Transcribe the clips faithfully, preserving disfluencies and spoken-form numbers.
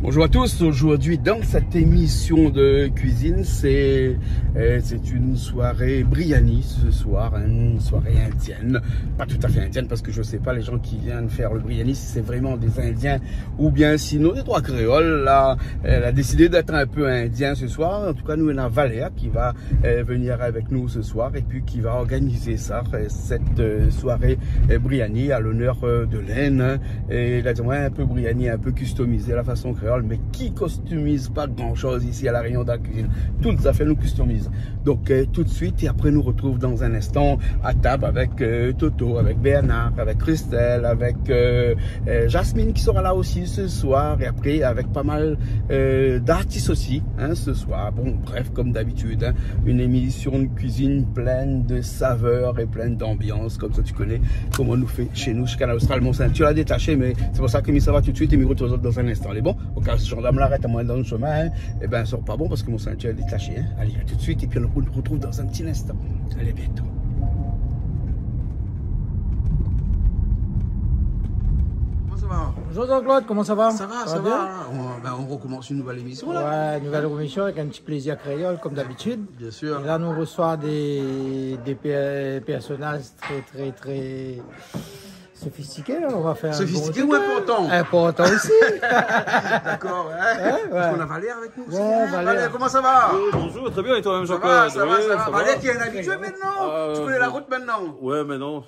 Bonjour à tous, aujourd'hui dans cette émission de cuisine, c'est euh, c'est une soirée biryani ce soir, une soirée indienne, pas tout à fait indienne parce que je sais pas les gens qui viennent faire le biryani si c'est vraiment des Indiens ou bien sinon des trois créoles. Là, elle a décidé d'être un peu indien ce soir, en tout cas nous on a Valéa qui va euh, venir avec nous ce soir et puis qui va organiser ça, cette euh, soirée euh, biryani à l'honneur euh, de l'Inde. Et il a dit ouais, un peu biryani, un peu customisé à la façon créole. Mais qui customise pas grand chose ici à la Réunion de la cuisine? Tout à fait nous customise. Donc euh, tout de suite, et après nous retrouve dans un instant à table avec euh, Toto, avec Bernard, avec Christelle, avec euh, euh, Jasmine qui sera là aussi ce soir, et après avec pas mal euh, d'artistes aussi hein, ce soir. Bon bref, comme d'habitude, hein, une émission de cuisine pleine de saveurs et pleine d'ambiance, comme ça tu connais comment on nous fait chez nous, chez Canal Austral. Mon sein, tu l'as détaché, mais c'est pour ça que ça va tout de suite et me retrouve dans un instant. Elle est bon? Au cas où ce gendarme l'arrête à moi dans le chemin, hein, et ben ça sera pas bon parce que mon ceinture est détaché. Hein. Allez, à tout de suite et puis on nous retrouve dans un petit instant. Allez, bientôt. Comment ça va? Bonjour Jean-Claude, comment ça va? Ça va, ça, ça va. va. On, ben, on recommence une nouvelle émission là. Ouais, nouvelle émission avec un petit plaisir créole comme d'habitude. Bien sûr. Et là, nous reçoit des, des personnages très, très, très sophistiqués. Là. On va faire sophistiqué bon ou important? Important aussi. D'accord, ouais. Ouais, ouais. Parce qu'on a Valère avec nous aussi. Ouais, Valère. Valère, comment ça va? Oui, bonjour, très bien, et toi-même Jean-Claude? Ça va, ça va, oui, ça va. ça Valère, va. tu es un habitué maintenant? euh, Tu connais la route maintenant? Ouais, mais non.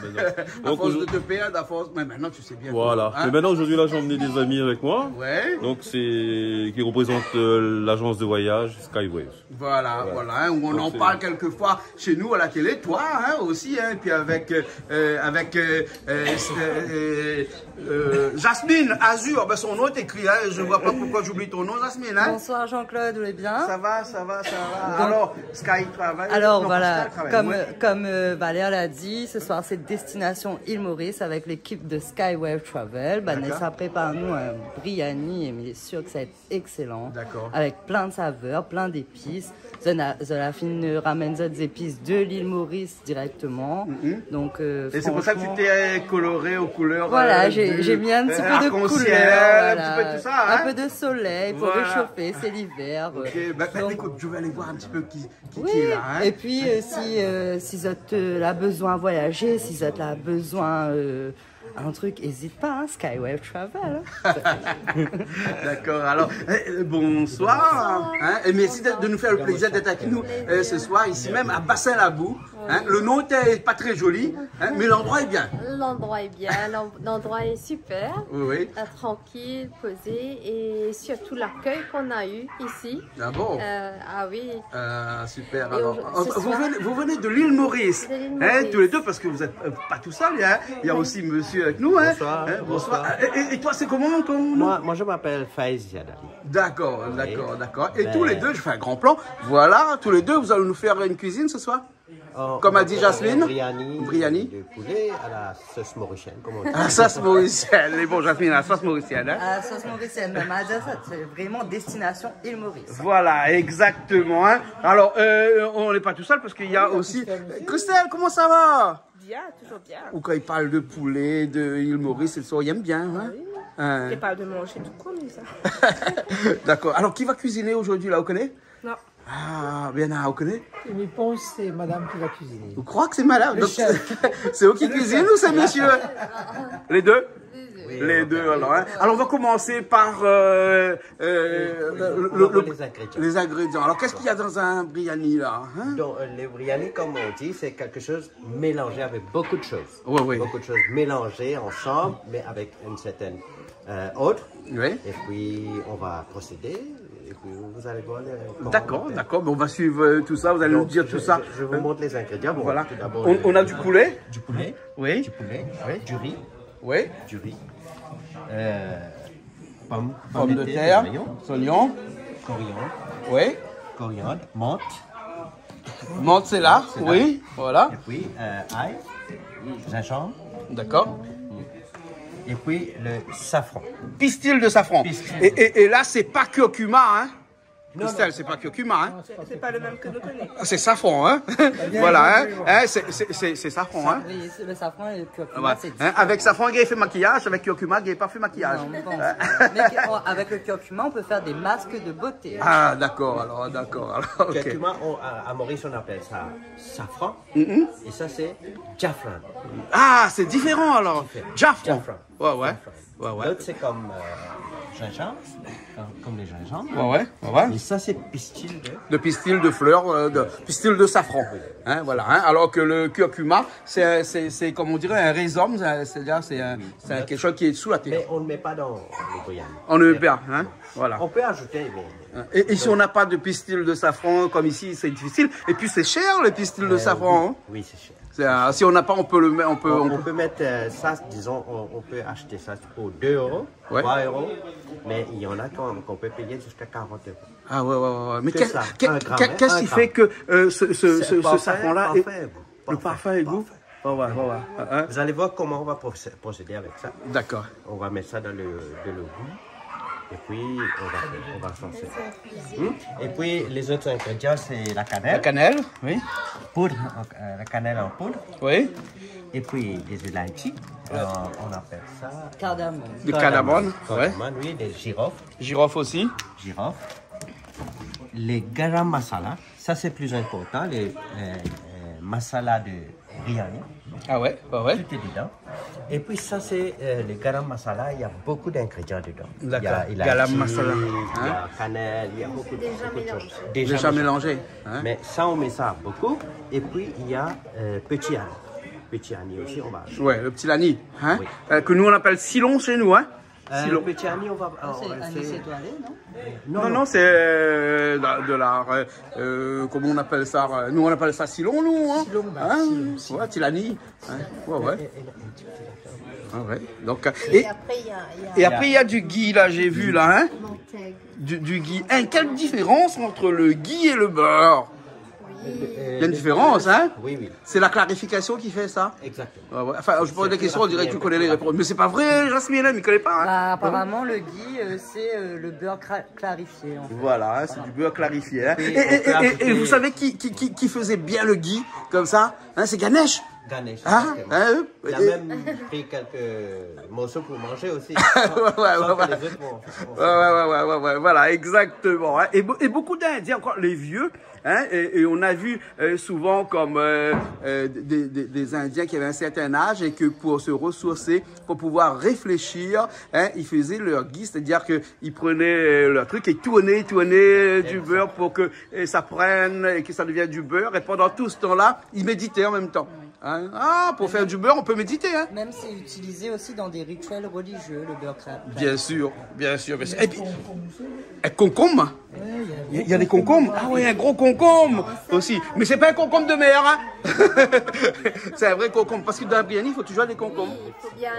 À force de te perdre, à force. Mais maintenant, tu sais bien. Voilà. Hein? Mais maintenant, aujourd'hui, là, j'ai emmené des amis avec moi. Ouais. Donc, c'est qui représentent euh, l'agence de voyage Skywave. Voilà, Ouais. voilà. Hein, où on Donc, en parle quelquefois chez nous à la télé, toi hein, aussi. Hein, et puis avec, euh, avec euh, euh, euh, euh, Jasmine Azur. Ben, son nom est écrit. Hein, je ne vois pas pourquoi j'oublie ton nom, Jasmine. Hein? Bonsoir Jean-Claude, vous allez bien? Ça va, ça va, ça va. Donc, alors, Sky travaille. Alors non, voilà, Sky travaille, comme, ouais. comme euh, Valéa l'a dit, ce soir c'est destination Île Maurice avec l'équipe de Skywave Travel. Vanessa prépare-nous un biryani et il est sûr que ça va être excellent. D'accord. Avec plein de saveurs, plein d'épices. Zolafine nous ramène des épices de l'île Maurice directement. Mm-hmm. Donc, euh, et c'est pour ça que tu t'es coloré aux couleurs. Voilà, euh, j'ai mis un petit euh, peu de couleur. Voilà. Voilà. Un petit peu de tout ça. Hein? Un peu de soleil pour voilà. réchauffer, c'est l'hiver. Ok, bah, bah, écoute, je vais aller voir un petit peu qui, qui, oui. qui est là. Hein? Et puis, euh, si, euh, si vous avez euh, besoin de voyager, si vous avez besoin euh, un truc, n'hésite pas, hein, Skywave Travel. D'accord, alors, eh, bonsoir. Hein, et merci de, de nous faire le plaisir d'être avec nous euh, ce soir, ici même à Bassin-Labou. Hein, le nom n'est pas très joli, hein, mais l'endroit est bien. L'endroit est bien, l'endroit est super, oui, oui. Euh, tranquille, posé et surtout l'accueil qu'on a eu ici. Ah bon euh, Ah oui. Euh, super, alors, on, vous, soir, venez, vous venez de l'île Maurice, Maurice. Hein, tous les deux, parce que vous n'êtes euh, pas tout seul, hein. Il y a aussi monsieur avec nous. Hein. Bonsoir. Hein, bonsoir. bonsoir. Et, et toi, c'est comment ton nom? Moi, moi, je m'appelle Faiz Yadali. D'accord, d'accord, d'accord. Et ben... tous les deux, je fais un grand plan. Voilà, tous les deux, vous allez nous faire une cuisine ce soir? Oh, comme a dit Jasmine, Briani, Briani de poulet à la sauce mauricienne. Comment on dit? À la sauce mauricienne. Et bon, Jasmine, à la sauce mauricienne. Hein? À la sauce mauricienne, même à dire ça, c'est vraiment destination Île Maurice. Voilà, exactement. Hein? Alors, euh, on n'est pas tout seul parce qu'il y a aussi. Christelle, comment ça va? Bien, toujours bien. Ou quand il parle de poulet, de île Maurice, ils aiment bien. Hein? Oui. Hein? Il parle de manger tout comme ça. D'accord. Alors, qui va cuisiner aujourd'hui là, vous connaissez? Non. Ah, bien, vous connaissez? Je pense c'est madame qui va cuisiner. Vous croyez que c'est madame? C'est eux qui cuisinent ou c'est monsieur? Les deux? Oui, les deux, alors. Alors, hein. alors, on va commencer par euh, euh, oui, le, le, le, les, ingrédients. les ingrédients. Alors, qu'est-ce qu'il y a dans un biryani, là hein? Donc, euh, le biryani, comme on dit, c'est quelque chose mélangé avec beaucoup de choses. Oui, oui. Beaucoup de choses mélangées ensemble, mais avec une certaine euh, autre. Oui. Et puis, on va procéder. Et puis, vous allez voir. D'accord, d'accord. On va suivre euh, tout ça. Vous allez Donc, nous dire je, tout ça. Je, je vous montre les ingrédients. Bon, voilà. On, on, on a du poulet. Du poulet. Oui. Du poulet. Oui. Du riz. Oui. Du riz. Euh, pommes, pommes de terre, oignons, coriandre, oui, coriandre, menthe, menthe c'est là, oui, voilà. Et puis euh, ail, gingembre, d'accord. Et puis le safran. Pistil de safran. Pistil. Et, et, et là c'est pas curcuma, hein. Christelle, c'est pas curcuma, hein? C'est pas le même que nous connaissons. Ah, c'est safran, hein? Voilà, hein? hein c'est- c'est c'est- c'est safran, hein? Oui, c'est le safran et le curcuma, Ouais. c'est Hein, différent. avec safran, il fait maquillage, avec curcuma, il pas fait maquillage. Non, bon. Mais oh, avec le curcuma, on peut faire des masques de beauté. Ah, d'accord, alors, d'accord, alors, ok. Curcuma, on- à, à Maurice, on appelle ça safran. Mhm. Et ça, c'est jaffran. Ah, c'est différent, alors. Jaffran. Jaffran. Ouais, ouais. Ouais, ouais. L'autre, c'est comme euh, gingembre, comme, comme les gingembre. Ouais, ouais, ouais, ouais. Et ça, c'est pistil de... De pistil de fleurs, euh, de pistil de safran. Hein, voilà. Hein, alors que le curcuma, c'est, c'est, c'est comme on dirait un rhizome, c'est- c'est-à-dire c'est, un- c'est un- quelque chose qui est sous la terre. Mais on ne met pas dans le bouillon. On ne met pas, hein. Voilà. On peut ajouter, mais... Et, et si on n'a pas de pistil de safran comme ici, c'est difficile. Et puis c'est cher le pistil de Euh, safran. Hein. Oui, oui, c'est cher. C'est, euh, si on n'a pas, on peut le mettre, on peut. On, on on peut- peut mettre euh, ça, disons, on, on peut acheter ça pour deux euros, Ouais. trois euros, mais il y en a qu'on qu'on peut payer jusqu'à quarante euros. Ah ouais, ouais, ouais. ouais. Mais C'est qu'est- ça, qu'est- un gramme, qu'est- hein, qu'est-ce un qui gramme. fait que euh, ce, ce, C'est ce, ce parfait, safran-là, est- parfait, le parfum est goût? Ouais, ouais, ouais, ouais. Hein? Vous allez voir comment on va procé- procéder avec ça. D'accord. On va mettre ça dans le, de l'eau. Et puis, on va, on va lancer. Hmm? Et puis, les autres ingrédients, c'est la cannelle. La cannelle, oui. Poudre, euh, la cannelle en poudre. Oui. Et puis, des élaïchis. Euh, on appelle ça... Cardamome. Du cardamone, ouais. Cardamone, oui, des girofles. Girofle aussi. Girofles. Les garam masala, ça c'est plus important, les euh, euh, masala de biryani. Ah ouais, ouais, ouais. Tout est dedans. Et puis ça c'est euh, les garam masala, il y a beaucoup d'ingrédients dedans. D'accord. Il y a- il y a Garam chili, masala, il y hein. a cannelle, il y a beaucoup, de- Déjà beaucoup de mélangé. choses. Déjà mélangé. Hein? Mais ça on met ça beaucoup. Et puis il y a euh, petit ani. Petit ani aussi on va ajouter. Ouais, le petit lani, hein, Oui. euh, que nous on appelle silon chez nous, hein. Euh, Silon. petit ani on va... Ah, C'est on- anis c'est- étoilé, non? Non, non, c'est euh, de de la, euh, euh, comment on appelle ça, euh, nous on appelle ça silon, nous, hein. Silon, bah, hein? silon, silon. Ouais, tilani. Hein? Ouais, ouais. Ah ouais. Donc, euh, Et et, après, il y a, il y a et après il y a du ghee là, j'ai vu là, hein. Montaigne. Du, du ghee. Hein, quelle différence entre le ghee et le beurre? Il y a une différence, hein. Oui, oui, C'est la clarification qui fait ça. exactement. Ouais, ouais. Enfin, je pose des questions, on dirait que tu connais les réponses. Mais c'est pas vrai, Jasmine, il ne connaît pas. Hein. Bah, apparemment, le ghee, euh, c'est euh, le beurre cra- clarifié. En fait. Voilà, hein, c'est du beurre clarifié. Hein. Et, Et et- on peut et- et- ajouter- et vous savez qui, qui, qui, qui faisait bien le ghee comme ça, hein, c'est Ganesh. Ganesh. Hein, exactement. hein, Il a et- même pris quelques morceaux pour manger aussi. ouais, ouais, Sans que ouais. les autres vont- vont- Ouais, ouais, ouais, ouais, ouais, ouais, voilà, exactement. Hein. Et, be- et beaucoup d'Indiens, encore les vieux, hein, et, et on a vu euh, souvent comme euh, euh, des, des, des Indiens qui avaient un certain âge et que pour se ressourcer, pour pouvoir réfléchir, hein, ils faisaient leur ghee, c'est-à-dire qu'ils prenaient euh, leur truc et tournaient, tournaient du beurre pour que euh, ça prenne et que ça devienne du beurre. Et pendant tout ce temps-là, ils méditaient en même temps. Hein. Ah, pour faire du beurre, on peut méditer, hein. Même c'est utilisé aussi dans des rituels religieux, le beurre cla- clarifié. Bien sûr, bien sûr, bien sûr. Et puis, un concombre. Il y, a- il y a des concombres. Ah oui, un gros concombre aussi. Mais c'est pas un concombre de mer, hein. C'est un vrai concombre. Parce que dans un biryani, il faut toujours des concombres. Il faut bien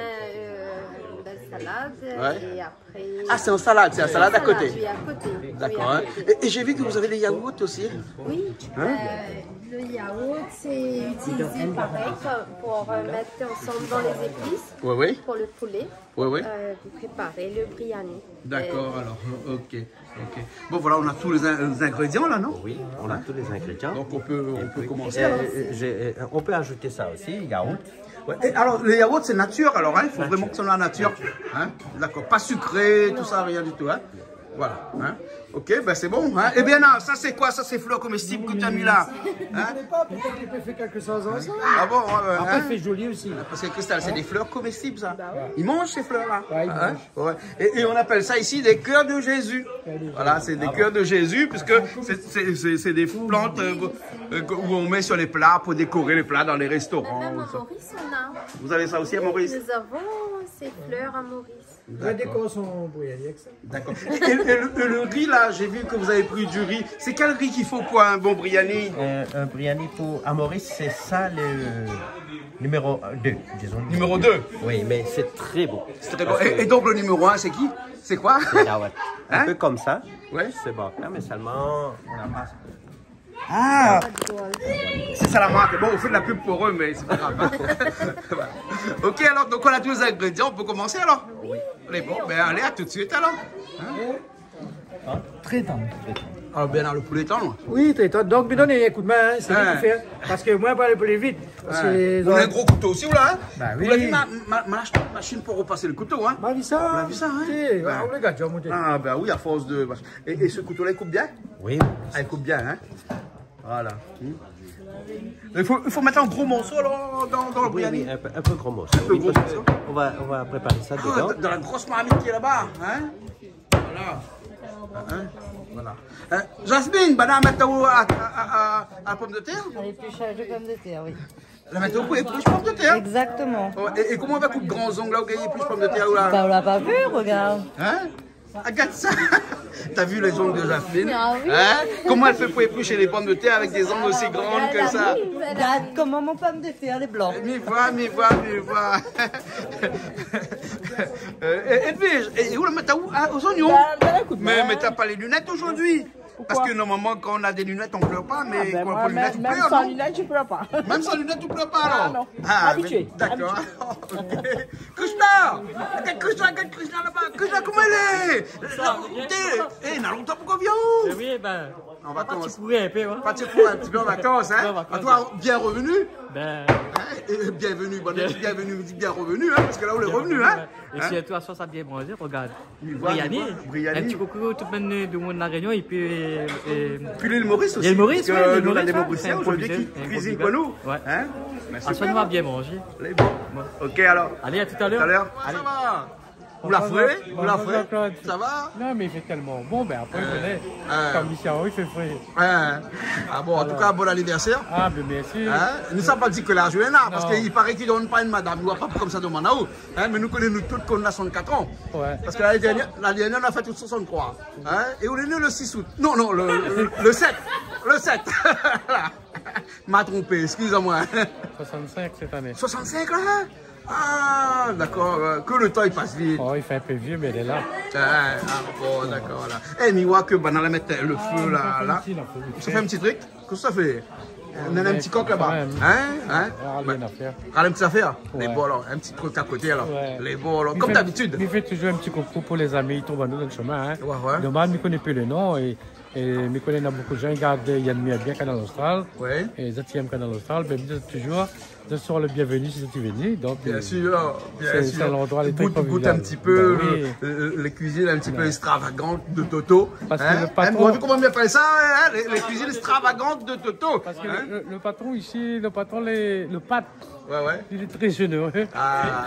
euh, une belle salade. Ouais. Et après. Ah, c'est en salade, c'est la salade à côté. Oui, à côté. Oui, D'accord. à Hein. côté. Et, et j'ai vu que vous avez des yaourts aussi. Oui, Hein? euh, le yaourt, c'est utilisé pareil comme pour euh, mettre ensemble dans les épices Oui, oui. pour le poulet, Oui, oui. euh, pour préparer le biryani. D'accord, alors, ok, ok. Bon, voilà, on a tous les, in- les ingrédients là, non? Oui, on a tous les ingrédients. Donc, on peut, on peut commencer. Euh, euh, j'ai- euh, on peut ajouter ça aussi, yaourt. Ouais. Et alors, le yaourt, c'est nature, alors, hein? Il faut vraiment que ce soit la nature. Hein? D'accord, pas sucré, tout ça, rien du tout, hein? Voilà, hein? Ok, ben c'est bon, hein? Eh bien, non, ça c'est quoi? Ça c'est fleurs comestibles que tu as mis là? Hein? Je sais pas, peut-être qu'il peut faire quelque chose ensemble. Ah bon? Ouais, ouais, Après, hein? il fait joli aussi. Parce que Cristal, c'est des fleurs comestibles, ça. Ils mangent ces fleurs-là. Ouais, ils Hein? Ouais. Et, et on appelle ça ici des cœurs de Jésus. Voilà, c'est des cœurs de Jésus, puisque c'est- c'est c'est- c'est des plantes euh, euh, où on met sur les plats pour décorer les plats dans les restaurants. Même à tout ça. Maurice, on a. Vous avez ça aussi à Maurice? Nous avons ces fleurs à Maurice. Je décore son bouillon avec ça. D'accord. Et, et le, et le riz, là, j'ai vu que vous avez pris du riz. C'est quel riz qu'il faut pour un bon biryani? Euh, un biryani pour à Maurice, c'est ça le numéro deux, disons. Numéro deux. Oui, mais c'est très bon. C'est très bon. Et, et donc le numéro un, c'est qui? C'est quoi? C'est yaourt. Un Hein? peu comme ça. Ouais. C'est bon, mais seulement on n'a pas. Ah, c'est ça la marque. Bon, on fait de la pub pour eux, mais c'est pas grave. Voilà. Ok, alors, donc on a tous les ingrédients. On peut commencer alors? Oui. Allez, bon, ben allez, à tout de suite alors. Très tendre. Alors, bien dans le poulet temps. Oui, très tôt. Donc, me donner un coup de main, hein, c'est Ouais. ce qu'il fait. Parce que moi, pas aller vite. Parce que Vous avez un gros couteau aussi, ou là hein? Bah Vous oui. l'avez vu, ma, ma, ma machine pour repasser le couteau, hein? Bah, vu ça. On a vu ça, hein? Tu sais, Ouais. on regarde, tu vas monter. Ah, ben oui, à force de. Et, et ce couteau-là, il coupe bien? Oui. Ah, il coupe bien, hein? Voilà. Hmm. Il faut, il faut mettre un gros morceau là, dans, dans le Oui, biryani. oui, un peu, un peu gros morceau. Un peu Oui, gros parce que morceau. On va, on va préparer ça Ah, dedans. dans la grosse marmite qui est là-bas, hein? Voilà. Hein? Voilà. Hein? Jasmine, banane, mettre à, à, à, à la pomme de terre? Les épluchage de pommes de terre, oui. La mettre au coup, épluche pomme de terre? Exactement. Oh, et, et comment on va couper grands ongles là, où il y a épluche pomme de terre ou là? Bah, on l'a pas vu, regarde. Hein? Regarde ça! T'as vu les ongles de Jasmine? Ah oui. Hein? Comment elle fait pour éplucher les pommes de terre avec des ongles aussi grandes que ça? Regarde comment mon pomme de terre, les blancs. Mais vois, mais vois, mais vois. euh, Edwige, et, et où le mettre où? Ah, aux oignons? Mais, mais t'as pas les lunettes aujourd'hui? Parce que normalement, quand on a des lunettes, on pleure pas, mais quand on a pas les lunettes, on Même pleure, sans non? lunettes, je ne pleure pas. Même sans lunettes, tu pleures pas alors? Ah, non. Ah, Habitué, mais- D'accord. Ok. Krishna! Regarde Krishna, regarde Krishna là-bas! Krishna, comment elle est? Eh, il y a longtemps pour qu'on vienne! Oui, ben, En vacances. pourrais un peu, hein. Pas de pour un petit peu en vacances, hein? En vacances, À toi, bien revenu? Ben, Hein? Et bienvenue, bonne année, bienvenue, vous dites bien revenu, hein? Parce que là, on est revenu, hein? et Hein? si toi, soit ça bien mangé, regarde. Oui, voilà, Briani, voilà, Briani. un petit coucou tout le monde du monde de la Réunion, et puis, et, et, Puis l'île Maurice aussi. L'île Maurice, parce ouais, que l'île nous, on a Maurice, des ouais. Mauriciens C'est un aujourd'hui producteur, qui un cuisinent producteur. comme nous. Ouais. Hein? Mais à soi, super. on va bien manger. Les bons. Ok, alors. Allez, à tout à Tout à l'heure. l'heure. Ça va? Vous la ferez? Vous la Bonjour, ferez? Claude. Ça va? Non, mais il fait tellement bon, ben après, vous connaissez. euh. Comme ici, il fait frais. Hein? Ah bon, en tout cas, bon anniversaire. Ah, ben merci. Hein? Nous ne sommes pas dit que l'argent est là, parce Non. qu'il paraît qu'il ne donne pas une madame. Nous ne pas comme ça de Manaou. Hein? Mais nous connaissons nous toutes qu'on a soixante-quatre ans. Ouais. Parce que l'année dernière, l'année dernière, on a fait tout soixante-trois. Hein? Et on est né le six août. Non, non, le, le, le sept. Le sept. Voilà. M'a trompé, excusez-moi. soixante-cinq cette année. soixante-cinq là? Ah, d'accord. euh, Que le temps il passe vite. Oh, il fait un peu vieux, mais il est là. Ah, ah, bon, d'accord, là. Eh, mais ouais, que banana mettre le feu là, là. Ça fait un petit truc? Qu'est-ce que ça fait? On a un petit coq là-bas. Hein? Hein? Ah, rien à faire. Ah, une petite affaire? Les Ouais. bons alors, un petit truc à côté alors. Ouais. Les bons alors, Il comme fait- d'habitude. Il fait toujours un petit coucou pour les amis, ils tombent à nous dans le chemin. Hein. Ouais, ouais. Normal, je ne connais plus le nom et, et je connais beaucoup de gens, ils gardent Yann Mia bien Canal Austral. Ouais. Et les aiment Canal Austral, ben, ils disent toujours, je serai le bienvenu si tu es venu. Donc, Bien euh, sûr, bien c'est- sûr. c'est l'endroit les goûte, trucs goûte conviviaux. un petit peu Ben oui. le- le- les cuisines un petit peu extravagantes de Toto. Parce que hein? le patron- Hein, vous avez comment on appelle ça? Hein? Les, les cuisines extravagantes de Toto. Parce que Hein? le, le patron ici, le patron, les- le pat, Ouais, ouais. il est très généreux. Ah,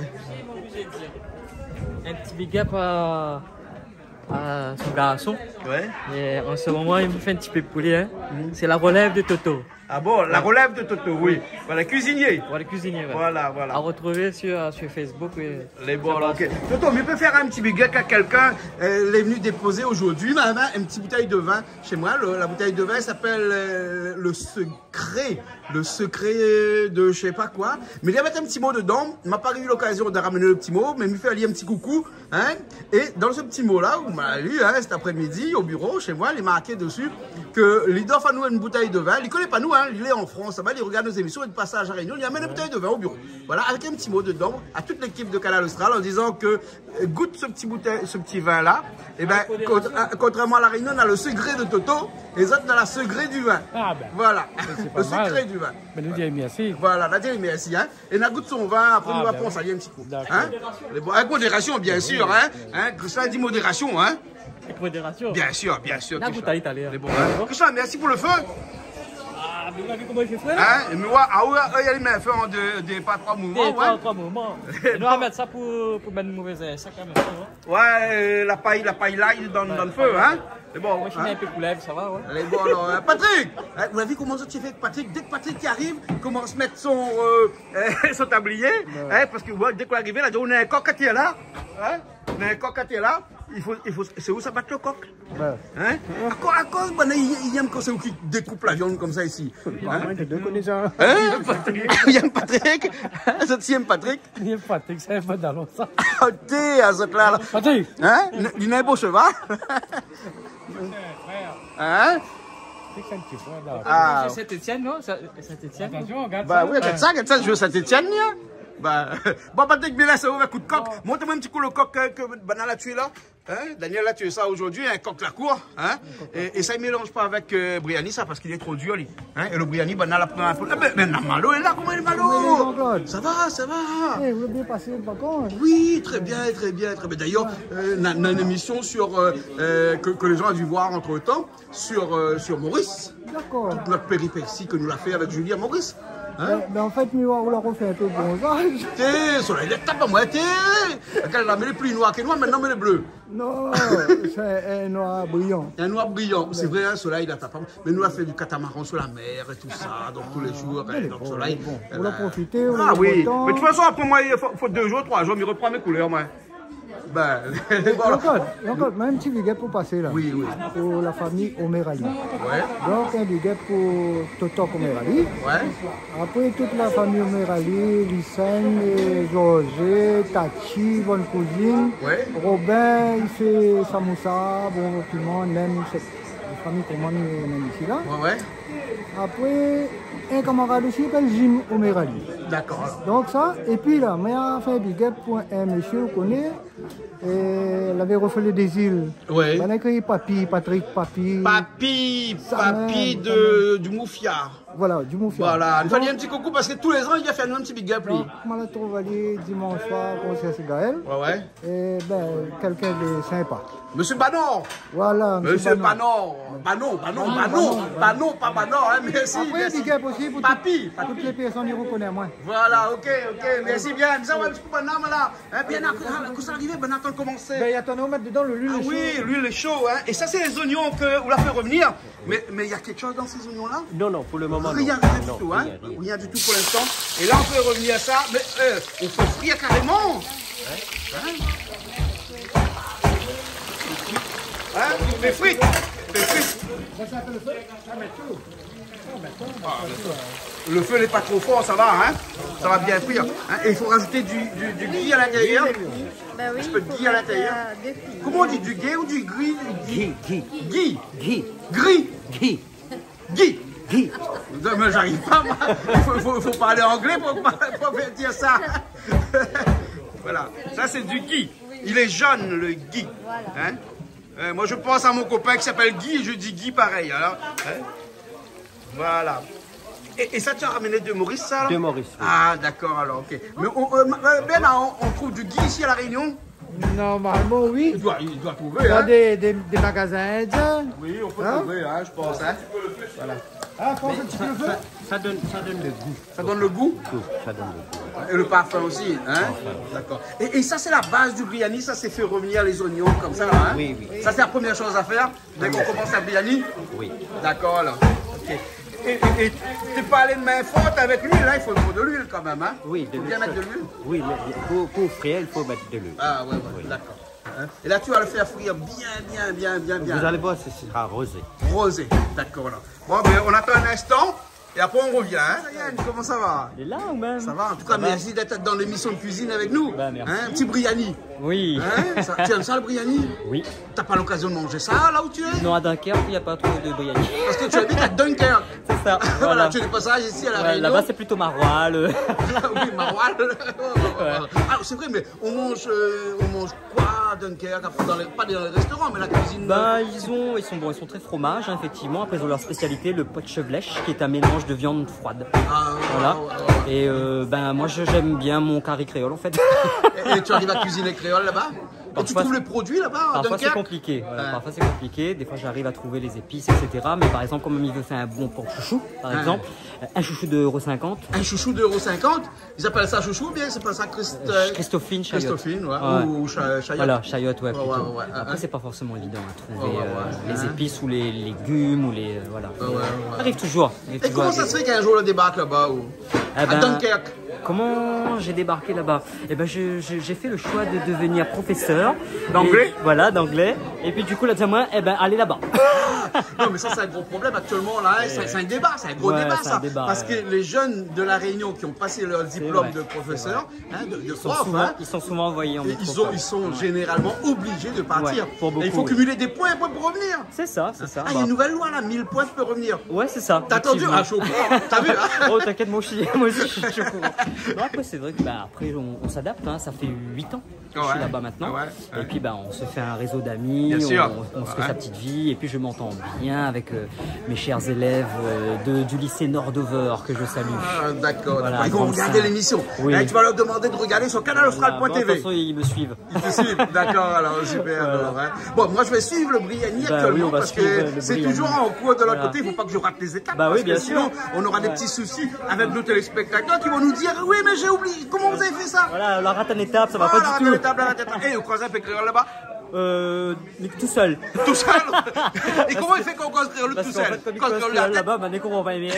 Un petit big up à, à son garçon. ouais. Et en ce moment, il me fait un petit peu de poulet, hein. C'est la relève de Toto. Ah bon, la relève de Toto, oui. Voilà, cuisinier. Pour les cuisiniers, ouais. Voilà, À voilà. retrouver sur, sur Facebook. oui. Les bons, là, ok. Toto, mais peut faire un petit big up à quelqu'un. Euh, il est venu déposer aujourd'hui, maman, une petite bouteille de vin chez moi. Le- la bouteille de vin s'appelle euh, le secret. Le secret de je sais pas quoi. Mais il y avait un petit mot dedans. Il m'a pas eu l'occasion de ramener le petit mot, mais il me fait aller un petit coucou. Hein. Et dans ce petit mot-là, vous m'avez lu, hein, cet après-midi, au bureau, chez moi, il est marqué dessus que il offre à nous une bouteille de vin. Il ne connaît pas nous, hein, il est en France, il regarde nos émissions et de passage à Réunion, il amène une bouteille de vin au bureau. Voilà, avec un petit mot dedans, à toute l'équipe de Canal Austral, en disant que euh, goûte ce petit, bouteille, ce petit vin-là. Et ben, contra- euh, contrairement à la Réunion, on a le secret de Toto, et les autres, on a le secret du vin. Ah ben, Voilà, c'est pas le secret mal. du vin. mais nous disons merci. Voilà, la dernière merci, hein. Et on goûte son vin, après Ah, nous ben après on oui. s'allie un petit coup. D'accord. Hein. Les bons- Avec modération, bien sûr, hein. Hein. Christian dit modération, hein. Avec modération. Bien sûr, bien sûr. La Christian. bouteille italienne. Les bons, hein. Christian, merci pour le feu. Ah, mais vous avez vu comment il fait frais, là? Hein. Et mais ouais, ah ouais, il y a les mains fait en deux, des pas trois mouvements, Des ouais. trois, trois moments. On doit mettre ça pour, pour mettre une mauvaise sac à mettre. Hein. Ouais, euh, la paille, la paille là, il donne dans le feu, hein. C'est bon. Moi, je suis hein. un peu couleuvre, ça va, ouais. Allez, bon, alors, euh, Patrick, hein, vous avez vu comment ça tu fais avec Patrick? Dès que Patrick qui arrive, il commence à mettre son, euh, euh, son tablier, hein, parce que ouais, dès qu'on est arrivé, là, on a un coq qui est là, hein, on a un coq qui est là, il faut, il faut, c'est où ça bat le coq? Hein? À cause, à cause, ben, il, il aime quand c'est où qui découpe la viande comme ça ici. Hein? deux connaisseurs. Hein? Il aime Patrick? Ça tu aimes Patrick? Il est Patrick, c'est pas dans ça. Oh, t'es à ce là, là. Patrick! Hein? Il a un beau cheval? Hein? C'est un petit frère là. Ah. C'est Saint-Etienne, non? Saint-Etienne? Attention, regarde Bah ça. oui, regarde ça, regarde ça, je veux Saint-Etienne, là. Bah, bon, pas de bien ça ouvre un coup de coq. Montre-moi un petit coup le coq que, que Banal a tué là. Hein? Daniel a tué ça aujourd'hui, un coq la cour. Hein? Et, et ça, il ne mélange pas avec euh, Briani, ça, parce qu'il est trop dur, lui. Hein? Et le Briani, Banal a pris un peu. Mais, mais non, Malo est là, comment il est Malo? Ça va, ça va. Eh, vous avez bien passé le vacances? Oui, très bien, très bien, très bien. D'ailleurs, euh, on a une émission sur, euh, euh, que, que les gens ont dû voir entre temps sur, euh, sur Maurice. D'accord. Notre péripétie que nous l'a fait avec Julien Maurice. Hein? Mais en fait, nous, on l'a refait un peu de bronzage. T'es, soleil, tape à moi, t'es. Elle a mis les plus noirs que noir, maintenant, mais les bleus. Non, c'est un noir brillant. Un noir brillant, c'est vrai, un soleil, là, t'as pas. Mais nous, on a fait du catamaran sur la mer et tout ça, donc tous les jours, hein, donc bon, soleil. Bon. Eh On ben... l'a profité, on Ah oui, temps. mais de toute façon, après moi, il faut, faut deux jours, trois jours, mais reprends mes couleurs, moi. Ben, voilà. Encore, encore, même un petit billet pour passer là. Oui, oui. Pour la famille Omerali. Ouais. Donc un billet pour Toto Omerali. Ouais. Après toute la famille Omerali, Lyssen, Georges, Tachi, bonne cousine. Ouais. Robin, il fait Samoussa, bon, tout le monde, même cette famille comment on est ici là. Ouais, ouais. Après, un camarade aussi s'appelle Jim Omerali. D'accord. Donc ça, et puis là, moi j'ai fait un billet pour un monsieur qu'on connaît, et il avait refait des îles. Ouais. Il a écrit Papi, Patrick Papi. Papi, Ça papi même, de, du Moufia. Voilà, du Moufia. Voilà, il fallait un petit coucou parce que tous les ans, il vient faire un petit big up, lui. Donc, moi je trouve aller dimanche soir, concert Gaël. Ouais, ouais. Et ben, quelqu'un de sympa. Monsieur Banor. Voilà, Monsieur Banor. Banon, Banon, Banon, Banon, pas Banor, hein, merci. Après, merci. big up aussi pour Papi, tout- toutes les personnes qui reconnaissent moi. Voilà, ok, ok, merci bien. Ça va, monsieur Banam, là. Hein, bien, quand ça arrive, ben attends de commencer. Ben, il y a ton mettre dedans le l'huile Ah chaud. oui, l'huile est chaud, hein. Et ça, c'est les oignons que vous l'a fait revenir. Mais mais il y a quelque chose dans ces oignons-là? Non, non, pour le moment, non. Rien, rien Non, du tout, hein. rien, rien. Rien du tout pour l'instant. Et là, on peut revenir à ça. Mais euh, on peut frire carrément. Hein? Hein? Fais frites. Fais frites. Ah, le feu n'est pas trop fort, ça va, hein? Ça va bien frire. Hein? Et il faut rajouter du, du, du ghee à l'intérieur. Ben oui, Un peu de ghee à l'intérieur. Comment on dit, du ghee ou du gris? Guy, Guy, Ghee. Guy, Gris. Guy, Ghee. Guy. Non, mais j'arrive pas, moi. Il faut, faut, faut parler anglais pour, pour faire dire ça. Voilà. Ça, c'est du Guy. Il est jaune, le Guy. Hein? Euh, moi, je pense à mon copain qui s'appelle Guy et je dis Guy pareil. Alors, hein? Voilà. Et, et ça, tu as ramené de Maurice, ça? Alors De Maurice, oui. Ah, d'accord, alors, ok. Mais on, euh, Ben, on, on trouve du Guy ici à La Réunion? Normalement, oui. Il doit, il doit trouver, Il y a hein? des, des, des magasins indiens. Oui, on peut Hein? trouver, hein, je pense, hein? Voilà. Ah, pense un petit peu le feu. Ça donne, ça donne le goût. Ça donne le goût? Ça donne le goût. Et le parfum aussi, hein? D'accord. Et, et ça, c'est la base du biryani, ça, c'est fait revenir les oignons comme ça, là, hein? Oui, oui. Ça, c'est la première chose à faire dès qu'on commence un biryani? Oui. D'accord, alors. Ok. Et et- et t'es pas allé de main forte avec l'huile, là, il faut de l'huile quand même, hein? Oui, de Faut bien l'huile. mettre de l'huile? Oui, mais pour, pour frire, il faut mettre de l'huile. Ah, ouais, ouais, d'accord. Hein? Et là, tu vas le faire frire bien, bien, bien, bien, bien. Vous allez voir, ce sera rosé. Rosé, d'accord, là. Bon, ben, on attend un instant. Et après, on revient, hein? Yann, comment ça va? Il est là ou même? Ça va, en tout cas, merci d'être dans l'émission de cuisine avec nous. Ben, merci. Hein, un petit biryani. Oui. Hein, ça, tu aimes ça, le biryani? Oui. T'as pas l'occasion de manger ça, là où tu es? Non, à Dunkerque, il n'y a pas trop de biryani. Parce que tu habites à Dunkerque. C'est ça. Voilà, Voilà. tu es de passage ici à la Ouais, Réunion. là-bas, c'est plutôt maroilles. le- Oui, maroilles. Ah, c'est vrai, mais on mange, euh, on mange quoi à Dunkerque? Après, dans les, pas dans les restaurants, mais la cuisine. Ben, ils, ont, ils, sont, bon, ils sont très fromage, hein, effectivement. Après, ils ont leur spécialité, le pot de chevelèche, qui est un mélange de viande froide. Ah, Voilà. ouais, ouais, ouais. Et euh, ben, moi, je- j'aime bien mon curry créole, en fait. Et, et tu arrives à cuisiner créole là-bas? Et tu Parfois, trouves les produits là-bas à Parfois c'est Dunkerque? compliqué, voilà, Ouais. parfois c'est compliqué, des fois j'arrive à trouver les épices, et cetera. Mais par exemple, comme il veut faire un bon porc chouchou, par Ouais. exemple, un chouchou de euro cinquante, Un chouchou de deux euros cinquante, ils appellent ça chouchou ou bien c'est pas ça Christ... euh, Christophine, Chayotte. Christophine, ouais. Ouais. Ou cha- Chayotte. Voilà, Chayotte, ouais, Ouais, plutôt. ouais, ouais, ouais. Après, c'est pas forcément évident à trouver Ouais, ouais, euh, ouais. les Hein. épices ou les légumes ou les. euh, voilà. Ouais, ouais, ouais. Ça arrive toujours. ça arrive Et toujours comment à ça se des- fait qu'un jour le débarque là-bas ou... Eh à ben, Dunkerque? Comment j'ai débarqué là-bas? Eh ben, je- je- j'ai fait le choix de devenir professeur. D'anglais? Et- Voilà, d'anglais. Et puis du coup, là, tiens, moi, eh ben, allez là-bas. Non, mais ça, c'est un gros problème actuellement, là. hein. C'est c'est un débat, c'est un gros Ouais, débat, c'est ça. un débat, Parce ouais. que les jeunes de La Réunion qui ont passé leur diplôme vrai, de professeur, hein, de, de Ils sont, prof, souvent, hein, ils sont souvent envoyés en et ils, métropole. ont, ils sont généralement obligés de partir. Ouais, pour beaucoup, et il faut oui. cumuler des points pour revenir. C'est ça, c'est ça. Ah, il y a une nouvelle loi, là, mille points, tu peux revenir. Ouais, c'est ça. T'as entendu? effectivement. Ah, je suis au courant. T'as vu? hein? Oh, t'inquiète, moi aussi, moi aussi, je suis au courant. Non, après, c'est vrai que bah, après, on, on s'adapte. Hein. Ça fait huit ans que je Ouais. suis là-bas maintenant. Ouais, ouais. Et puis, bah, on se fait un réseau d'amis, Bien on, sûr. on, on se fait Ouais. sa petite vie. Et puis, je m'entends bien avec euh, mes chers élèves euh, de, du lycée Nordover que je salue. Ah, d'accord, Voilà, d'accord. Ils vont comme regarder ça. l'émission. Oui. Là, tu vas leur demander de regarder sur canal austral point Voilà. t Bon, de v. toute façon, ils me suivent. Ils te suivent, d'accord, alors super. Voilà. Alors, hein. Bon, moi je vais suivre le Briani Bah actuellement oui, on va parce suivre que le c'est Briani. toujours en cours de l'autre Voilà. côté, il ne faut pas que je rate les étapes. Bah parce oui, bien que sûr. sinon, on aura des Ouais. petits soucis avec nos téléspectateurs qui vont nous dire oui, mais j'ai oublié, comment vous avez fait ça? Voilà, la rate en étape, ça va Voilà, pas du tout. la table, la table. Et au croiseur écrire là-bas, Euh, mais tout seul. tout seul. Et comment il fait qu'on croise le Parce tout qu'en seul? fait, comme il Quand croise on l'a là-bas, bah, dès qu'on va pas aimer.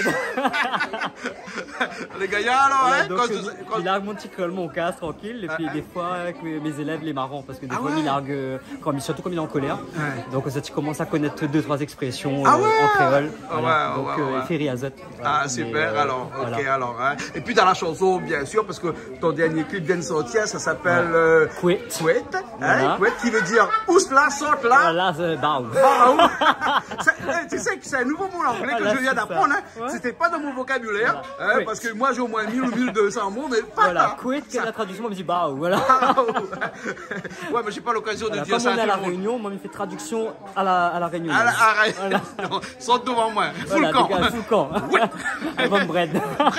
Les gars, alors, Voilà, hein, donc, quand euh, tu- quand- il largue mon petit col, mon casse, tranquille. Et puis Ah, des fois, avec mes, mes élèves, les marrants, parce que des Ah fois, ouais. il largue, euh, quand, surtout comme il est en colère. Ouais. Donc, ça, tu commences à connaître deux, trois expressions Ah euh, ouais. en créole. Ah Voilà. ouais, Donc, ouais, euh, ouais. il fait riazot. Ah Voilà. super, Mais, euh, alors, ok, voilà. alors, hein. Et puis dans la chanson, bien sûr, parce que ton dernier clip vient de sortir, ça s'appelle euh, Quit. Quit, hein, Voilà. Quit, qui veut dire ousla, sorte là. Voilà, c'est bah, Ah, ouh. Ça, eh, tu sais que c'est un nouveau mot anglais que Voilà, je viens c'est d'apprendre, ça. hein. Ouais. C'était pas dans mon vocabulaire, Voilà. hein, Quit. parce que moi j'ai au moins mille ou mille deux cents mots, mais pas Voilà, là. quit, quelle est la traduction? On me dit bah, voilà. Ah, ouh. Ouais, mais j'ai pas l'occasion de Voilà, dire comme ça on à est à tout la le monde. réunion, moi, il me fait traduction à la, à la réunion. Ah, là, arrête. Voilà. Non, saute devant moi. Full Voilà, camp. dégage, full camp. Von bread.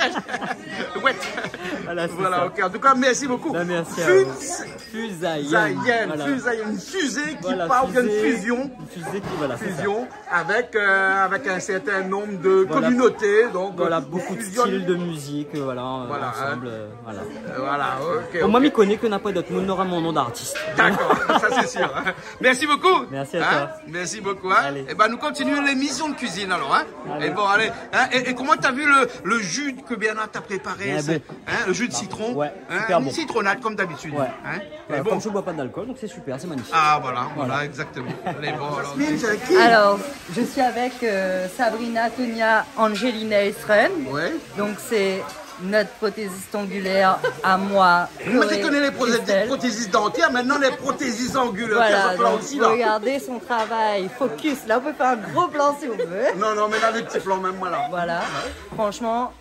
Ouais. Voilà, c'est Voilà, ça. ok. En tout cas, merci beaucoup. Bah, merci à Fus- vous. Fusaïen. Zayen, Voilà. Fusayen, une fusée qui Voilà, parle d'une fusée, fusion, Une fusée qui, voilà, c'est ça. fusion avec, euh, avec un certain nombre de Voilà. communautés. Donc, Voilà, euh, beaucoup de fusionne- styles de musique, euh, voilà, euh, Voilà, ensemble, euh, voilà. Euh, Voilà, ok. Bon, moi, ok. m'y connais que n'a pas d'autre, nous n'aura mon nom d'artiste. D'accord, ça c'est sûr. hein. Merci beaucoup. Merci à Hein toi. Merci beaucoup. Hein. Allez. Et ben nous continuons l'émission de cuisine alors. Hein. Allez. Et bon, allez. Hein. Et, et comment t'as vu le, le jus que Bernard t'a préparé? Bien c'est- bon. hein, le jus de citron. ouais, hein, super une bon. citronnade comme d'habitude. Ouais. Hein. Voilà, Et bon. Comme je bois pas d'alcool, donc c'est super, c'est magnifique. Ah voilà, voilà, exactement. Allez, bon, alors, qui Alors, je suis avec euh, Sabrina Tonia Angelina Esren. Ouais. Donc, c'est notre prothésiste angulaire à moi. Moi, je Chloé connais les prothésistes, Christelle. prothésistes dentaires, maintenant les prothésistes angulaires. Voilà, ça s'appelle donc aussi, là. regardez son travail. Focus. Là, on peut faire un gros plan si on veut. Non, non, mais là, les petits plans, même moi là. Voilà. Franchement,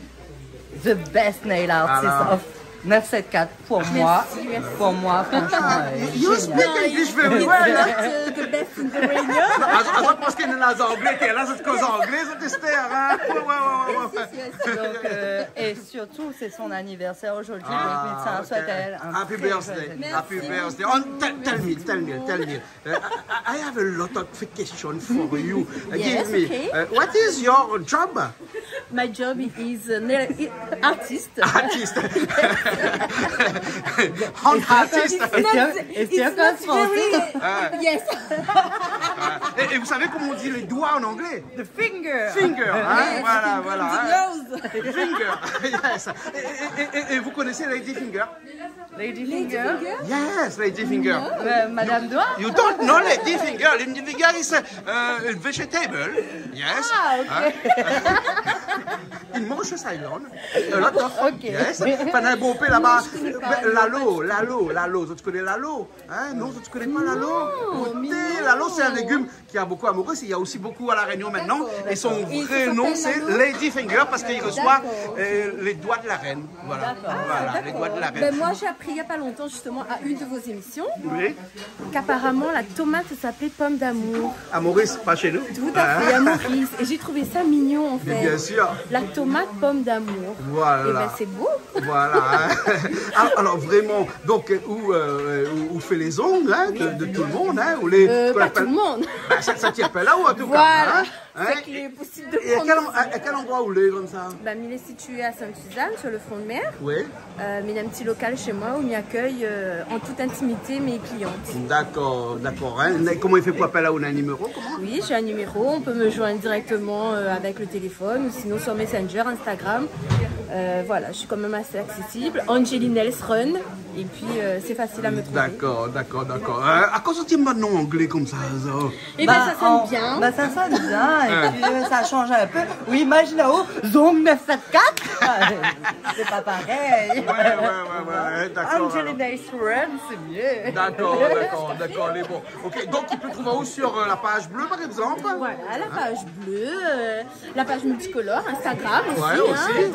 the best nail artist Voilà. of neuf cent soixante-quatre pour moi. Pour moi, franchement. euh, You génial. speak English very well, hein? Uh, the best in the radio. Ah, je pense qu'il y en a des anglais, qui est là, c'est cause anglaise, c'est Esther, hein? Ouais, ouais, ouais, ouais, ouais. Donc, euh, et surtout, c'est son anniversaire aujourd'hui. Ah, donc, ça ok. souhaite à elle un Happy très birthday. joyeux anniversaire. Happy birthday. Oh, tell, tell me, tell me, tell me. Uh, I, I have a lot of questions for you. Uh, Yes, Give me. okay. Uh, what is your job? My job is a nail artist. Artiste. Hand artist. Est-ce qu'il y a It's pas not de français? very... Yes. Et, et vous savez comment on dit les doigts en anglais? The finger. Finger, hein? Yes. Voilà, voilà. The hein. nose. Finger, yes. Et, et- et- et vous connaissez Lady Finger? Lady finger. Yes, Lady Finger. Euh, Madame Doigt. You don't know Lady Finger. Lady Finger is a uh, vegetable. Yes. Ah, ok. In Mauritius Island. A lot of. Ok. Yes. Pendant un beau pays là-bas. Lalo, lalo, lalo. Tu connais lalo? Hein? Non, tu connais pas lalo? Goûtez. Lalo, c'est un légume qui a beaucoup à Maurice. Il y a aussi beaucoup à La Réunion maintenant. Et son vrai nom, c'est Lady Finger parce qu'il reçoit euh, les doigts de la reine. Voilà. Voilà, les doigts de la reine. Ben, moi, j'ai appris il n'y a pas longtemps, justement, à une de vos émissions, Oui. qu'apparemment, la tomate s'appelait pomme d'amour. À Maurice, pas chez nous. Tout à fait, à Maurice. Et j'ai trouvé ça mignon, en fait. Bien sûr. La tomate pomme d'amour. Voilà. Et ben, c'est beau. Voilà. hein. alors, alors, vraiment, donc euh, où, euh, où, où fait les ongles hein, de, de tout le monde, hein, ou les. Euh, qu'on pas appelle- tout le monde. Ben, ça ça tire pas là-haut en tout Voilà. cas. Hein, hein. C'est qu'il est possible de Et à prendre. quel, en- à, à quel endroit où l'est comme ça? Ben, il est situé à Sainte-Suzanne, sur le front de mer. Oui. Euh, mais il y a un petit local chez moi où il accueille euh, en toute intimité mes clientes. D'accord, d'accord. Hein. Comment il fait pour appeler là? On a un numéro? Comment? Oui, j'ai un numéro, on peut me joindre directement euh, avec le téléphone ou sinon sur Messenger, Instagram. Euh, voilà, je suis quand même assez accessible. Angelina Run, et puis euh, c'est facile à me trouver. D'accord, d'accord, d'accord. Euh, à cause tu m'as nom anglais comme ça, ça? Et ben Bah, ça sonne en- bien. Bah, ça sonne bien. Et puis, euh, ça change un peu. Oui, imagine là-haut, Zone neuf cent soixante-quatre. C'est pas pareil. Ouais, ouais, ouais, ouais, d'accord. Angelina Run, c'est mieux. D'accord, d'accord, d'accord, elle est bon. Ok, donc il peut trouver où sur euh, la page bleue par exemple? Voilà, la page bleue, euh, la page multicolore, Instagram aussi. Ouais, aussi, hein, donc, ouais. euh,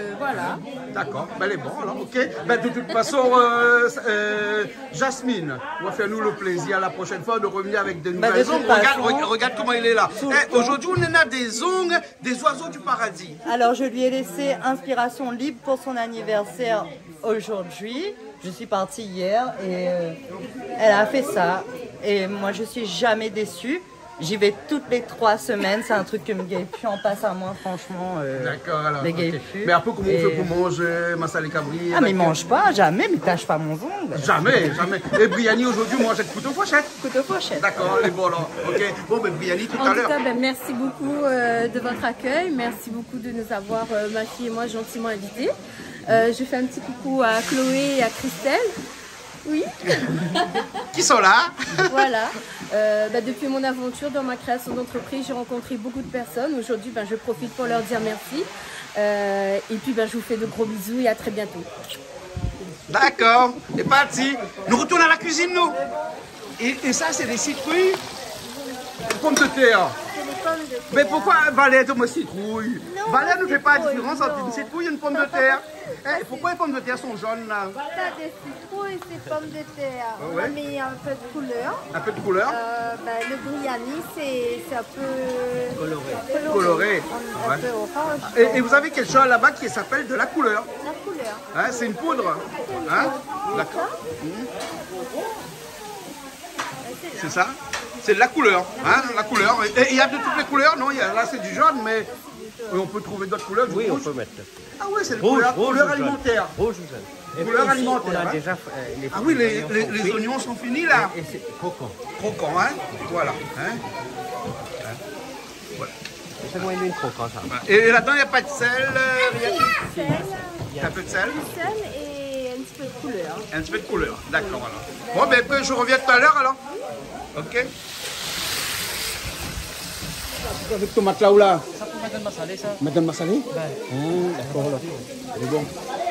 euh, voilà. D'accord, ben, elle est bonne alors, ok. Ben, de toute façon, euh, euh, Jasmine, on va faire nous le plaisir la prochaine fois de revenir avec de Ben, nouvelles de toute ongles. Regarde, façon, regarde, regarde comment il est là. tout le Eh, temps. Aujourd'hui, on a des ongles des oiseaux du paradis. Alors, je lui ai laissé inspiration libre pour son anniversaire aujourd'hui. Je suis partie hier et euh, elle a fait ça. Et moi, je suis jamais déçue. J'y vais toutes les trois semaines. C'est un truc que me gagne plus en passe à moi, franchement. Euh, D'accord, alors. me gagne ok. plus. Mais un peu comment Et- on fait pour manger Massalé Cabri? Ah, mais il mange pas, jamais, mais tâche pas mon ongle. Jamais, jamais. Et Briani, aujourd'hui, mange avec couteau fourchette. Couteau fourchette. D'accord, les bon alors. Ok. Bon, ben Briani, tout En à tout l'heure. cas, ben, merci beaucoup euh, de votre accueil. Merci beaucoup de nous avoir, euh, ma fille et moi, gentiment invités. Euh, je fais un petit coucou à Chloé et à Christelle. Oui, Qui sont là? voilà. Euh, ben, depuis mon aventure dans ma création d'entreprise, j'ai rencontré beaucoup de personnes. Aujourd'hui, ben, je profite pour leur dire merci. Euh, et puis, ben, je vous fais de gros bisous et à très bientôt. D'accord, c'est parti. Nous retournons à la cuisine, nous. Et, et ça, c'est des citrouilles. Pommes de terre. Mais pourquoi Valère tombe citrouille? Valère ne fait pas la différence entre une citrouille et une pomme de terre. Eh, pourquoi les pommes de terre sont jaunes là? T'as des citrouilles, c'est pommes de terre. On Ouais. a mis un peu de couleur. Un peu de couleur. Euh, ben, le biryani, c'est c'est un peu coloré. Coloré. Un, Ouais. un peu orange. Et, et vous avez quelque chose là-bas qui s'appelle de la couleur. La couleur. Hein, c'est une poudre. Hein? D'accord. C'est ça? C'est de la couleur. Hein? La couleur. Et et il y a de toutes les couleurs, non? Il y a- Là, c'est du jaune, mais on peut trouver d'autres couleurs. Du Oui, on rouge. peut mettre. Ah oui, c'est une Rouge, couleur, rouge couleur ou jaune. alimentaire. Rouge ou jaune. Et Couleur puis ici, alimentaire, On a hein. déjà euh, les Ah oui, les, oignons les, sont les cuits. oignons sont finis là. Et c'est croquant. Croquant, hein? Voilà. Hein? C'est moins une croquant, ça. Et là-dedans, il n'y a pas de sel, euh, rien? Sel, Il y a un peu de sel? sel et un petit peu de couleur. Un petit peu de couleur. D'accord, alors. Bon, ben, ben, je reviens tout à l'heure, alors. Ok. Avec tomate là ou là? Ça pour Madame Massalé, ça? Madame Massalé? Ah, d'accord, là. C'est bon.